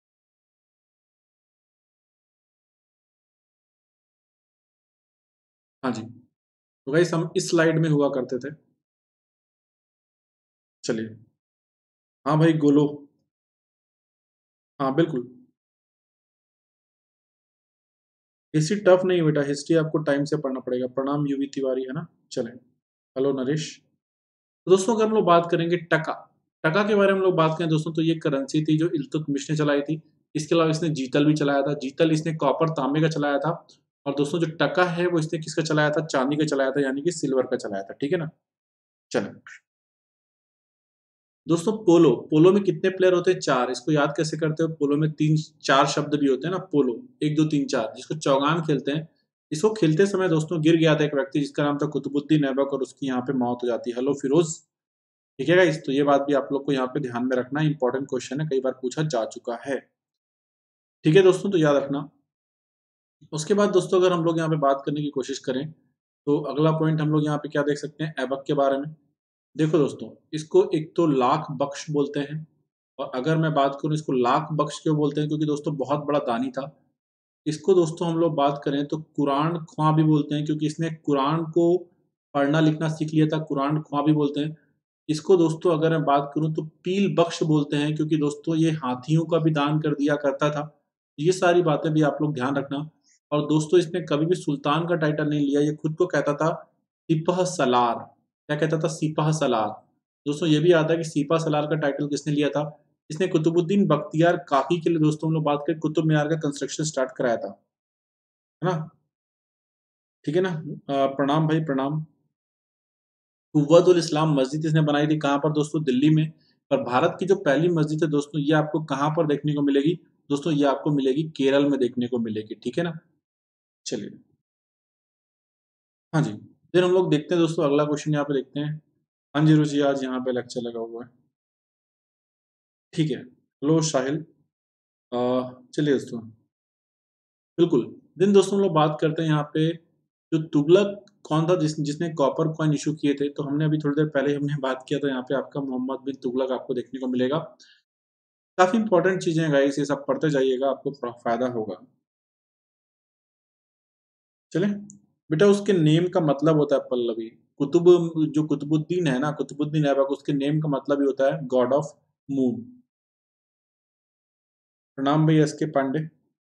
हाँ जी, तो गाइस हम इस स्लाइड में हुआ करते थे। चलिए, हाँ भाई गोलो, हाँ बिल्कुल। हिस्ट्री टफ नहीं बेटा, हिस्ट्री आपको टाइम से पढ़ना पड़ेगा। प्रणाम यूवी तिवारी, है ना। चलें, हेलो नरेश। तो दोस्तों अगर हम लोग बात करेंगे टका, टका के बारे में हम लोग बात करें दोस्तों, तो ये करेंसी थी जो इल्तुतमिश ने चलाई थी। इसके अलावा इसने जीतल भी चलाया था। जीतल इसने कॉपर तांबे का चलाया था। और दोस्तों जो टका है वो इसने किसका चलाया था? चांदी का चलाया था, यानी कि सिल्वर का चलाया था, ठीक है ना। चलें दोस्तों, पोलो, पोलो में कितने प्लेयर होते हैं? चार। इसको याद कैसे करते हो? पोलो में तीन चार शब्द भी होते हैं ना, पोलो, एक दो तीन चार, जिसको चौगान खेलते हैं। इसको खेलते समय दोस्तों गिर गया था एक व्यक्ति जिसका नाम था कुतुबुद्दीन ऐबक, और उसकी यहाँ पे मौत हो जाती है। हेलो फिरोज, ठीक है गाइस। तो ये बात भी आप लोग को यहाँ पे ध्यान में रखना, इंपॉर्टेंट क्वेश्चन है, कई बार पूछा जा चुका है, ठीक है दोस्तों, तो याद रखना। उसके बाद दोस्तों अगर हम लोग यहाँ पे बात करने की कोशिश करें, तो अगला पॉइंट हम लोग यहाँ पे क्या देख सकते हैं? ऐबक के बारे में। देखो दोस्तों, इसको एक तो लाख बख्श बोलते हैं। और अगर मैं बात करूं इसको लाख बख्श क्यों बोलते हैं? क्योंकि दोस्तों बहुत बड़ा दानी था। इसको दोस्तों हम लोग बात करें तो कुरान ख्वां भी बोलते हैं, क्योंकि इसने कुरान को पढ़ना लिखना सीख लिया था। कुरान ख्वां भी बोलते हैं इसको दोस्तों। अगर मैं बात करूं तो पील बख्श बोलते हैं, क्योंकि दोस्तों ये हाथियों का भी दान कर दिया करता था। ये सारी बातें भी आप लोग ध्यान रखना। और दोस्तों इसने कभी भी सुल्तान का टाइटल नहीं लिया, ये खुद को कहता था सिपह सलार, क्या कहता था, सिपह सलार। दोस्तों ये भी आता है कि सिपह सलार का टाइटल किसने लिया था, इसने कुतुबुद्दीन बख्तियार काकी के लिए दोस्तों हम लोग बात करें कुतुब मीनार का कंस्ट्रक्शन स्टार्ट कराया था, है ना। ठीक है ना। प्रणाम भाई प्रणाम। कुव्वतुल इस्लाम मस्जिद इसने बनाई थी कहाँ पर दोस्तों, दिल्ली में। पर भारत की जो पहली मस्जिद है दोस्तों, ये आपको कहाँ पर देखने को मिलेगी दोस्तों, ये आपको मिलेगी केरल में देखने को मिलेगी, ठीक है ना। चलिए, हाँ जी। फिर हम लोग देखते हैं दोस्तों, अगला क्वेश्चन यहाँ पे देखते हैं। हाँ जी रुचि, आज यहाँ पे लेक्चर लगा हुआ है, ठीक है। हेलो साहिल। चलिए दोस्तों, बिल्कुल। दिन दोस्तों हम लोग बात करते हैं यहाँ पे, जो तुगलक कौन था जिसने कॉपर कॉइन इशू किए थे, तो हमने अभी थोड़ी देर पहले हमने बात किया था, यहाँ पे आपका मोहम्मद बिन तुगलक आपको देखने को मिलेगा। काफी इंपॉर्टेंट चीजें हैं गाइस, ये सब पढ़ते जाइएगा, आपको फायदा होगा। चले बेटा, उसके नेम का मतलब होता है पल्लवी। कुतुब, जो कुतुबुद्दीन है ना, कुतुबुद्दीन ऐबक, उसके नेम का मतलब ही होता है गॉड ऑफ मून। प्रणाम भाई एस के पांडे।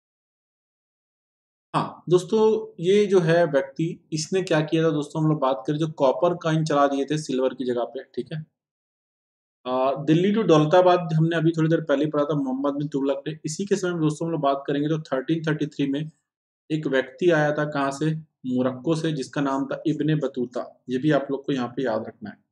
हाँ दोस्तों, ये जो है व्यक्ति, इसने क्या किया था दोस्तों, हम लोग बात करें, जो कॉपर कॉइन चला दिए थे सिल्वर की जगह पे, ठीक है। दिल्ली टू दौलताबाद हमने अभी थोड़ी देर पहले पढ़ा था, मोहम्मद बिन तुगलक ने। इसी के समय में दोस्तों हम लोग बात करेंगे तो 1333 में एक व्यक्ति आया था, कहाँ से, मोरक्को से, जिसका नाम था इब्ने बतूता। ये भी आप लोग को यहाँ पे याद रखना है।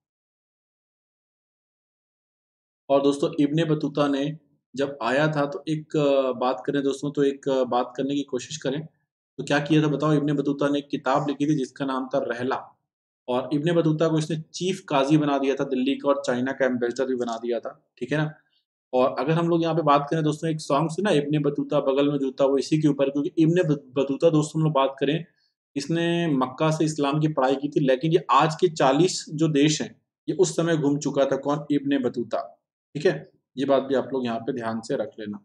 और दोस्तों इब्ने बतूता ने जब आया था तो एक बात करें दोस्तों, तो एक बात करने की कोशिश करें, तो क्या किया था बताओ। इब्ने बतूता ने एक किताब लिखी थी जिसका नाम था रहला। और इब्ने बतूता को इसने चीफ काजी बना दिया था दिल्ली का, और चाइना का एम्बेसडर भी बना दिया था, ठीक है ना। और अगर हम लोग यहाँ पे बात करें दोस्तों, एक सॉन्ग सुना इब्ने बतूता बगल में जूता, वो इसी के ऊपर, क्योंकि इब्ने बतूता दोस्तों हम लोग बात करें, इसने मक्का से इस्लाम की पढ़ाई की थी, लेकिन ये आज के 40 जो देश हैं, ये उस समय घूम चुका था, कौन, इब्ने बतूता, ठीक है। ये बात भी आप लोग यहाँ पे ध्यान से रख लेना।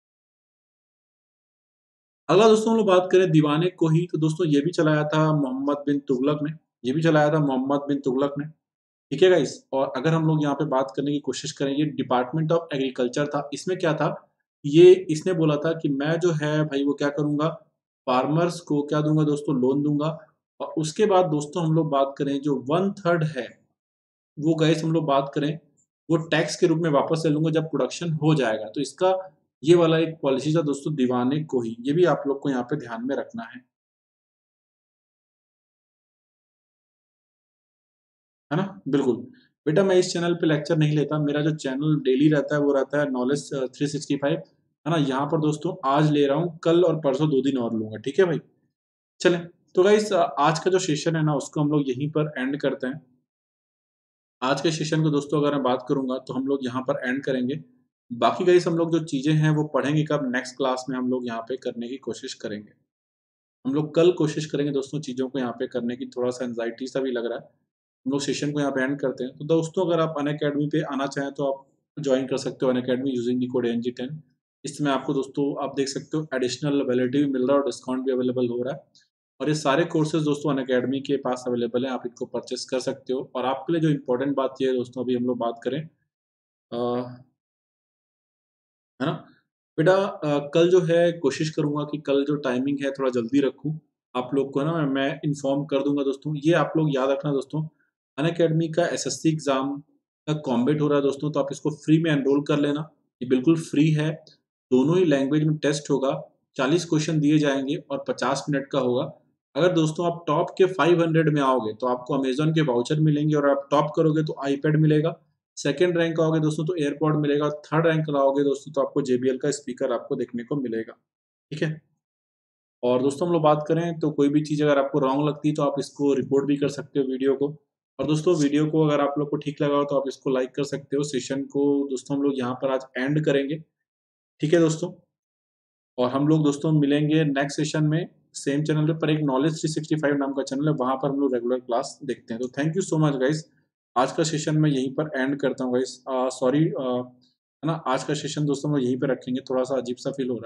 अगला दोस्तों हम लोग बात करें दीवाने को ही, तो दोस्तों ये भी चलाया था मोहम्मद बिन तुगलक ने। ये भी चलाया था मोहम्मद बिन तुगलक ने, ठीक है गाइस। और अगर हम लोग यहाँ पे बात करने की कोशिश करें, ये डिपार्टमेंट ऑफ एग्रीकल्चर था, इसमें क्या था, ये इसने बोला था कि मैं जो है भाई वो क्या करूंगा, फार्मर्स को क्या दूंगा दोस्तों, लोन दूंगा। और उसके बाद दोस्तों हम लोग बात करें, जो 1/3 है, वो गाइस हम लोग बात करें, वो टैक्स के रूप में वापस ले लूंगा जब प्रोडक्शन हो जाएगा। तो इसका ये वाला एक पॉलिसी था दोस्तों, दीवाने को ही। ये भी आप लोग को यहाँ पे ध्यान में रखना है ना। बिल्कुल। बेटा मैं इस चैनल पे लेक्चर नहीं लेता, मेरा जो चैनल डेली रहता है वो रहता है नॉलेज 365, है ना। यहाँ पर दोस्तों आज ले रहा हूँ, कल और परसों 2 दिन और लूंगा, ठीक है भाई। चलें, तो गाइस आज का जो सेशन है ना, उसको हम लोग यहीं पर एंड करते हैं। आज के सेशन को दोस्तों अगर मैं बात करूंगा तो हम लोग यहाँ पर एंड करेंगे। बाकी गाइस हम लोग जो चीजें हैं वो पढ़ेंगे कब, नेक्स्ट क्लास में हम लोग यहाँ पे करने की कोशिश करेंगे। हम लोग कल कोशिश करेंगे दोस्तों चीजों को यहाँ पे करने की, थोड़ा सा एंजाइटी सा भी लग रहा है। हम लोग सेशन को यहाँ पे एंड करते हैं। तो दोस्तों अगर आप अनअकैडमी पे आना चाहें तो आप ज्वाइन कर सकते हो Unacademy using the code NG10। इसमें आपको दोस्तों आप देख सकते हो एडिशनल वैलिडिटी भी मिल रहा है और डिस्काउंट भी अवेलेबल हो रहा है। और ये सारे कोर्सेज दोस्तों अनअकैडमी के पास अवेलेबल हैं, आप इनको परचेस कर सकते हो। और आपके लिए जो इम्पोर्टेंट बात ये है दोस्तों, अभी हम लोग बात करें, है ना। बेटा कल जो है कोशिश करूंगा कि कल जो टाइमिंग है थोड़ा जल्दी रखूं, आप लोग को, है ना, मैं इन्फॉर्म कर दूंगा दोस्तों। ये आप लोग याद रखना दोस्तों, अनअकैडमी का SSC एग्जाम का कॉम्बेट हो रहा है दोस्तों, तो आप इसको फ्री में एनरोल कर लेना। ये बिल्कुल फ्री है, दोनों ही लैंग्वेज में टेस्ट होगा, 40 क्वेश्चन दिए जाएंगे और 50 मिनट का होगा। अगर दोस्तों आप टॉप के 500 में आओगे तो आपको अमेजोन के वाउचर मिलेंगे, और आप टॉप करोगे तो आईपैड मिलेगा। सेकंड रैंक आओगे दोस्तों तो एयरपॉड मिलेगा, और थर्ड रैंक लाओगे दोस्तों तो आपको JBL का स्पीकर आपको देखने को मिलेगा, ठीक है। और दोस्तों हम लोग बात करें तो कोई भी चीज़ अगर आपको रॉन्ग लगती है तो आप इसको रिपोर्ट भी कर सकते हो वीडियो को। और दोस्तों वीडियो को अगर आप लोग को ठीक लगा हो तो आप इसको लाइक कर सकते हो। सेशन को दोस्तों हम लोग यहाँ पर आज एंड करेंगे, ठीक है दोस्तों। और हम लोग दोस्तों मिलेंगे नेक्स्ट सेशन में, सेम चैनल पर एक नॉलेज 365 नाम का चैनल है, वहां पर हम लोग रेगुलर क्लास देखते हैं। तो thank you so much guys. आज का सेशन मैं यहीं पर एंड करता हूँ गाइस, सॉरी, है ना। आज का सेशन दोस्तों हम लोग यहीं पर रखेंगे, थोड़ा सा अजीब सा फील हो रहा है।